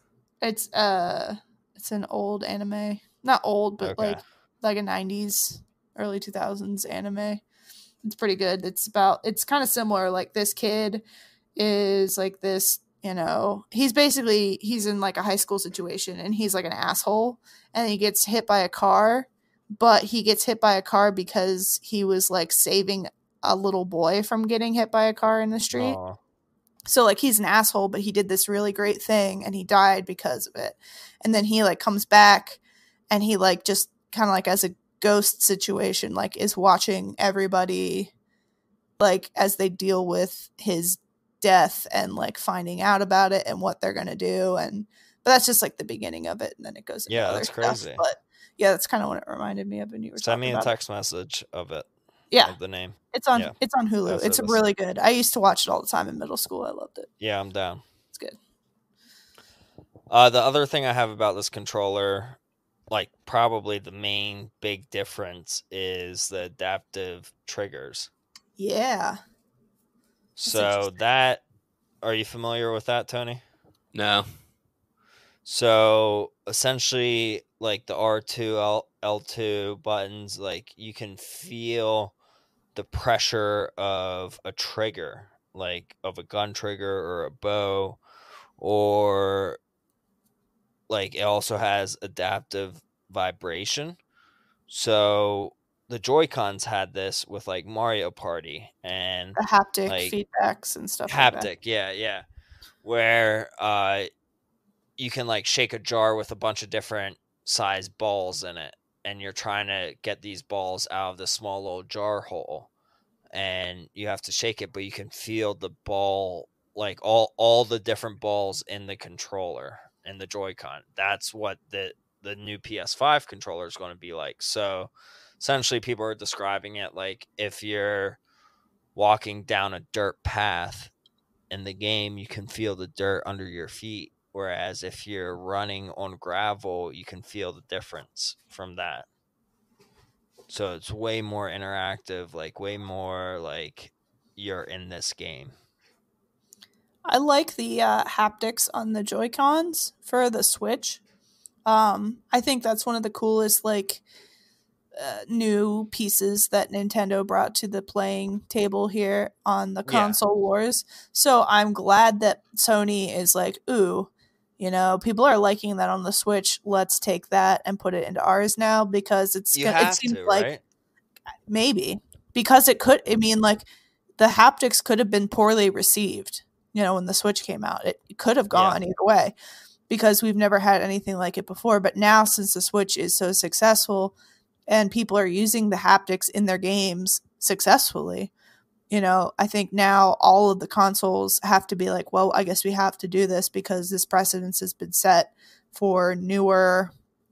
an old anime. Not old, but Okay. like a 90s, early 2000s anime. It's pretty good. It's kind of similar. Like this kid is like this, he's in like a high school situation and he's like an asshole and he gets hit by a car, but he gets hit by a car because he was like saving a little boy from getting hit by a car in the street. Oh, So like he's an asshole, but he did this really great thing and he died because of it. And then he like comes back and he like just kind of like as a ghost situation, like is watching everybody like as they deal with his death and like finding out about it and what they're going to do. But that's just like the beginning of it. And then it goes into yeah, other that's stuff. crazy. But yeah, that's kind of what it reminded me of when you were Send talking me a about text message of it. Yeah. Of the name. It's on Yeah. Hulu. As It's it is. really good. I used to watch it all the time in middle school. I loved it. Yeah, I'm down. It's good. The other thing I have about this controller, like probably the main big difference, is the adaptive triggers. Yeah. So are you familiar with that, Tony? No. So essentially, like the R2, L2 buttons, like you can feel the pressure of a trigger, like of a gun trigger or a bow, or like it also has adaptive vibration. So the Joy-Cons had this with like Mario Party and The haptic like feedbacks and stuff like that. haptic, yeah, where you can like shake a jar with a bunch of different size balls in it, and you're trying to get these balls out of the small little jar hole, and you have to shake it, but you can feel the ball, like all the different balls in the controller and the Joy-Con. That's what the new PS5 controller is going to be like. So essentially people are describing it like if you're walking down a dirt path in the game, you can feel the dirt under your feet, whereas if you're running on gravel, you can feel the difference from that. So it's way more interactive, like way more like you're in this game. I like the haptics on the Joy-Cons for the Switch. I think that's one of the coolest like new pieces that Nintendo brought to the playing table here on the console wars. So I'm glad that Sony is like, ooh, people are liking that on the Switch. Let's take that and put it into ours now because it seems like right? Maybe because it could. I mean, like the haptics could have been poorly received. When the Switch came out, it could have gone either way because we've never had anything like it before. But now, since the Switch is so successful and people are using the haptics in their games successfully, I think now all of the consoles have to be like, well, I guess we have to do this because this precedence has been set for newer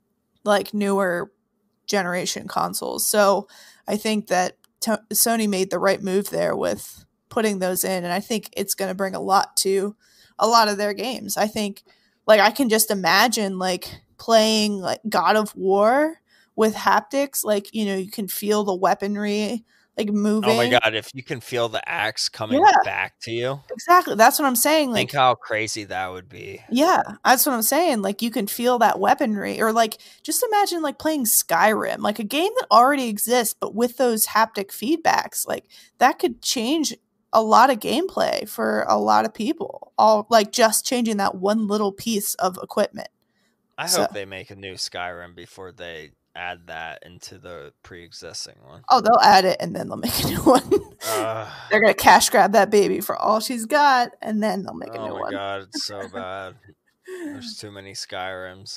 generation consoles. So I think that Sony made the right move there with putting those in, and I think it's going to bring a lot to a lot of their games. I think like I can just imagine like playing like God of War with haptics, like you can feel the weaponry like moving. Oh my god, if you can feel the axe coming back to you. Exactly. That's what I'm saying. Like, think how crazy that would be. Yeah, that's what I'm saying. Like you can feel that weaponry, or like just imagine like playing Skyrim, like a game that already exists, but with those haptic feedbacks, like that could change a lot of gameplay for a lot of people. All like just changing that one little piece of equipment. I hope they make a new Skyrim before they add that into the pre-existing one. Oh, they'll add it and then they'll make a new one. They're gonna cash grab that baby for all she's got, and then they'll make a new one. Oh my god, it's so bad. There's too many Skyrims.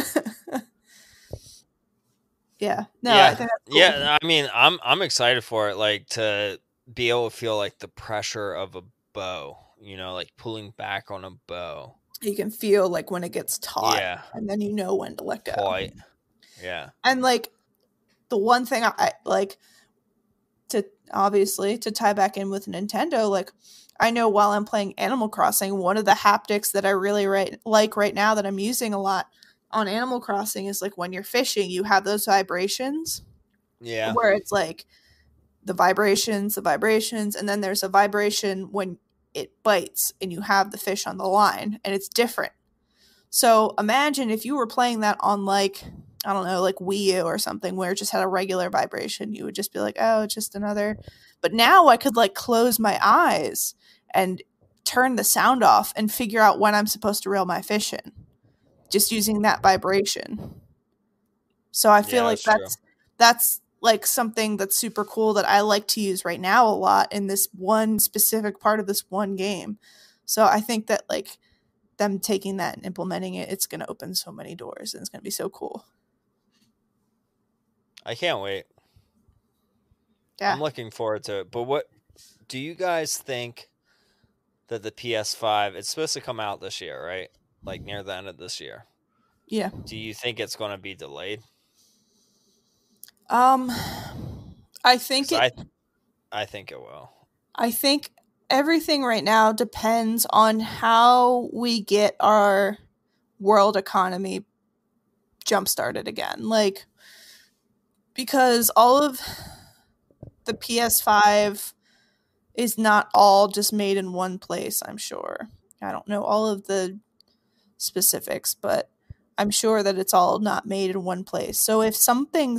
Yeah. No, yeah. I think that's cool. Yeah, I mean, I'm excited for it, like to be able to feel like the pressure of a bow, like pulling back on a bow. You can feel like when it gets taut, Yeah. and then you know when to let go. Quite. Yeah. And like the one thing I like to obviously to tie back in with Nintendo, like I know while I'm playing Animal Crossing, one of the haptics that I really like right now that I'm using a lot on Animal Crossing is like when you're fishing, you have those vibrations Yeah. where it's like the vibrations, and then there's a vibration when it bites and you have the fish on the line and it's different. So imagine if you were playing that on like, I don't know, like Wii U or something where it just had a regular vibration. You would just be like, oh, it's just another. But now I could like close my eyes and turn the sound off and figure out when I'm supposed to reel my fish in just using that vibration. So I feel like that's like something that's super cool that I like to use right now a lot in this one specific part of this one game. So I think that like them taking that and implementing it, it's going to open so many doors and it's going to be so cool. I can't wait. Yeah. I'm looking forward to it. But what do you guys think that the PS5, it's supposed to come out this year, right? Like near the end of this year. Yeah. Do you think it's going to be delayed? I think I think it will. I think everything right now depends on how we get our world economy jump started again. Like, because all of the PS5 is not all just made in one place, I'm sure. I don't know all of the specifics, but I'm sure that it's all not made in one place. So if something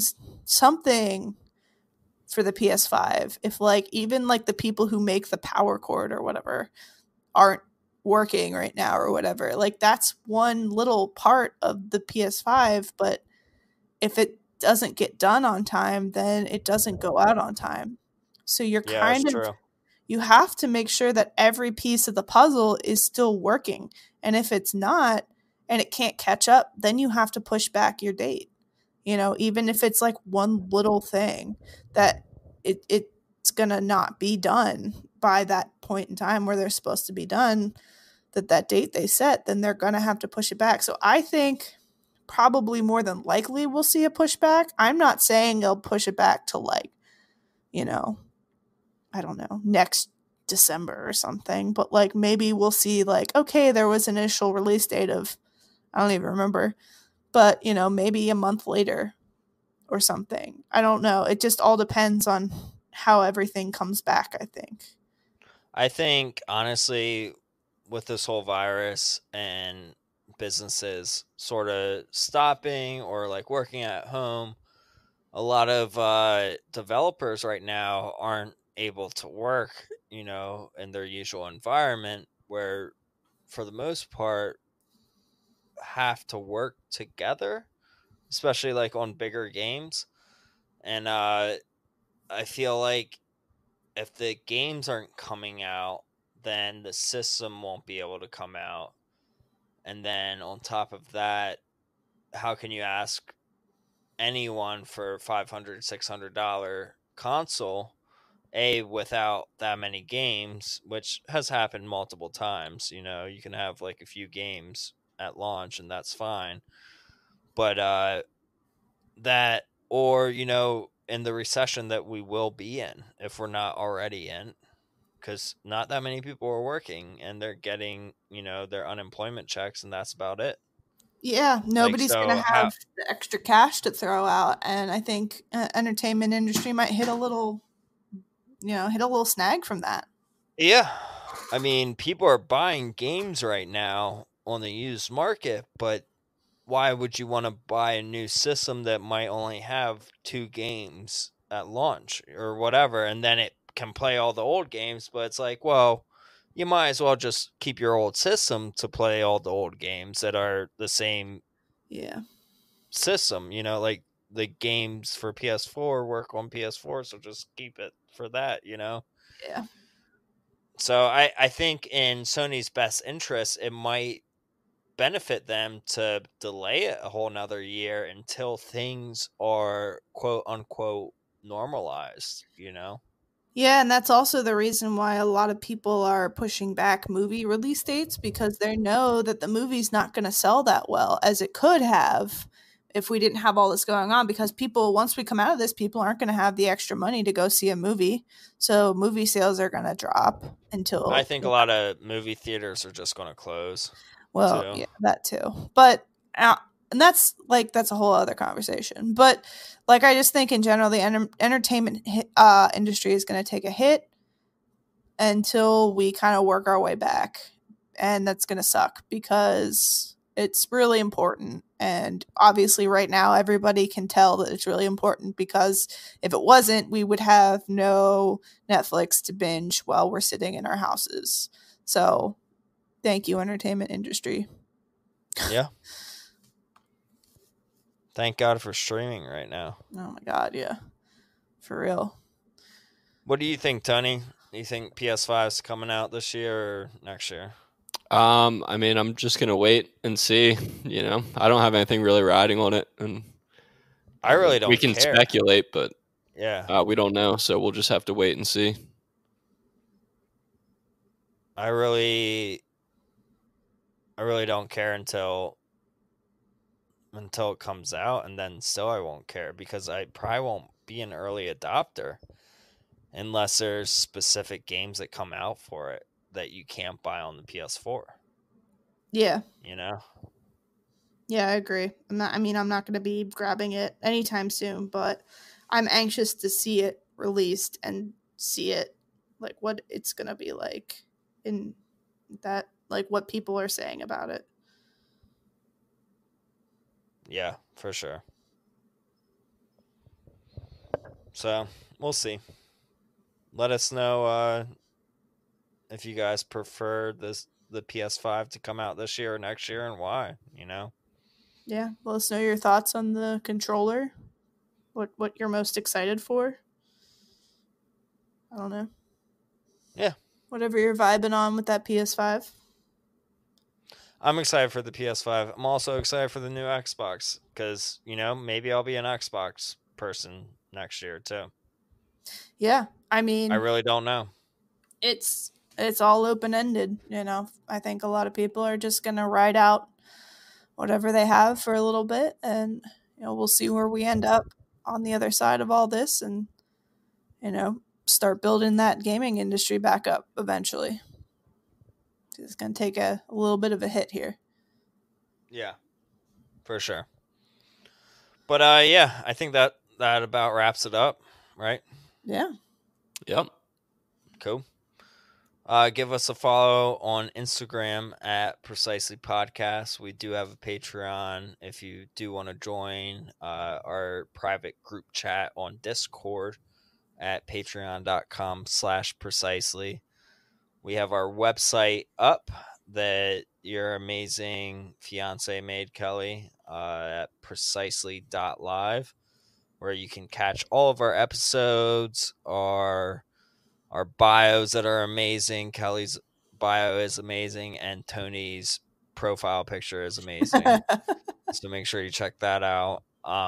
for the PS5, if like even like the people who make the power cord or whatever aren't working right now or whatever, like that's one little part of the PS5, but if it doesn't get done on time, then it doesn't go out on time. So you're you have to make sure that every piece of the puzzle is still working. And if it's not and it can't catch up, then you have to push back your date. You know, even if it's like one little thing that it's going to not be done by that point in time where they're supposed to be done, that date they set, then they're going to have to push it back. So I think probably more than likely we'll see a pushback. I'm not saying they'll push it back to like, you know, I don't know, next December or something, but like maybe we'll see like, okay, there was an initial release date of, I don't even remember, but you know, maybe a month later or something. I don't know. It just all depends on how everything comes back, I think. I think honestly with this whole virus and businesses sort of stopping or like working at home, a lot of developers right now aren't able to work, you know, in their usual environment where for the most part have to work together, especially like on bigger games. And I feel like if the games aren't coming out, then the system won't be able to come out. And then on top of that, how can you ask anyone for $500-$600 console without that many games, which has happened multiple times. You know, you can have like a few games at launch and that's fine, but that, or you know, in the recession that we will be in if we're not already in, because not that many people are working and they're getting, you know, their unemployment checks and that's about it. Yeah, nobody's so going to have the extra cash to throw out, and I think entertainment industry might hit a little snag from that. Yeah. I mean, people are buying games right now on the used market, but why would you want to buy a new system that might only have 2 games at launch or whatever, and then it can play all the old games, but it's like, well, you might as well just keep your old system to play all the old games that are the same system, you know, like the games for PS4 work on PS4, so just keep it for that, you know? Yeah. So I think in Sony's best interest, it might benefit them to delay it a whole nother year until things are quote unquote normalized, you know? Yeah, and that's also the reason why a lot of people are pushing back movie release dates, because they know that the movie's not going to sell that well as it could have if we didn't have all this going on, because people, once we come out of this, people aren't going to have the extra money to go see a movie. So movie sales are going to drop until. I think a lot of movie theaters are just going to close. Well, too. yeah, that too. But and that's a whole other conversation. But like, I just think in general, the entertainment industry is going to take a hit until we kind of work our way back, and that's going to suck because it's really important. And obviously, right now, everybody can tell that it's really important, because if it wasn't, we would have no Netflix to binge while we're sitting in our houses. So, thank you, entertainment industry. Yeah. Thank God for streaming right now. Oh my God, yeah. For real. What do you think, Tony? Do you think PS5 is coming out this year or next year? I mean, I'm just gonna wait and see. You know, I don't have anything really riding on it, and I really don't. We can care. speculate, but yeah, we don't know, so we'll just have to wait and see. I really don't care until it comes out, and then still I won't care, because I probably won't be an early adopter unless there's specific games that come out for it that you can't buy on the PS4. Yeah. You know? Yeah, I agree. I'm not going to be grabbing it anytime soon, but I'm anxious to see it released and see it, like, what it's going to be like in that, like, what people are saying about it. Yeah, for sure. So, we'll see. Let us know if you guys prefer the PS5 to come out this year or next year, and why, you know? Yeah, let us know your thoughts on the controller. What you're most excited for. I don't know. Yeah. Whatever you're vibing on with that PS5. I'm excited for the PS5. I'm also excited for the new Xbox, because, you know, maybe I'll be an Xbox person next year too. Yeah, I mean, I really don't know. It's all open-ended, you know. I think a lot of people are just going to ride out whatever they have for a little bit, and, you know, we'll see where we end up on the other side of all this, and, you know, start building that gaming industry back up eventually. It's going to take a little bit of a hit here. Yeah, for sure. But yeah, I think that about wraps it up, right? Yeah. Yep. Cool. Give us a follow on Instagram at Precisely Podcast. We do have a Patreon if you do want to join our private group chat on Discord at patreon.com/precisely. We have our website up that your amazing fiance made, Kelly, at precisely.live, where you can catch all of our episodes, our bios that are amazing. Kelly's bio is amazing, and Tony's profile picture is amazing. So make sure you check that out.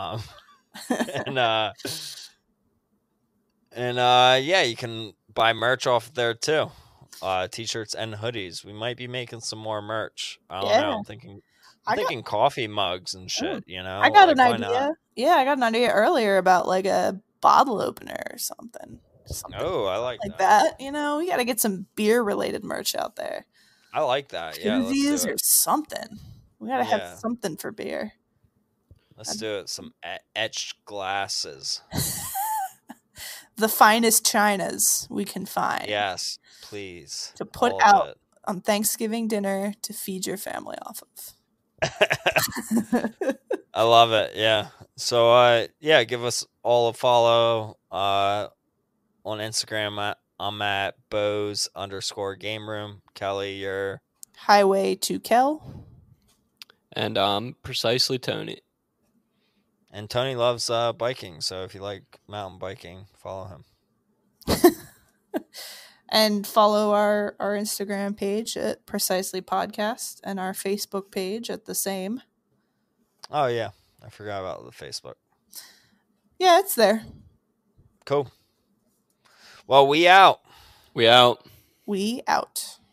And yeah, you can buy merch off there too. T-shirts and hoodies. We might be making some more merch. I don't know. I'm thinking coffee mugs and shit, you know? I got like, an idea. Not? Yeah, I got an idea earlier about, like, a bottle opener or something. Oh, I like that. You know, we got to get some beer-related merch out there. I like that. Yeah, let's do it. Or something. We got to have something for beer. Let's do it. Some etched glasses. The finest chinas we can find. Yes, please. To put out on Thanksgiving dinner to feed your family off of. I love it. Yeah. So, yeah, give us all a follow on Instagram. I'm at Beau's_game room. Kelly, you're Highway to Kel. And Precisely Tony. And Tony loves biking, so if you like mountain biking, follow him. And follow our Instagram page at Precisely Podcast, and our Facebook page at the same. Oh, yeah. I forgot about the Facebook. Yeah, it's there. Cool. Well, we out. We out. We out.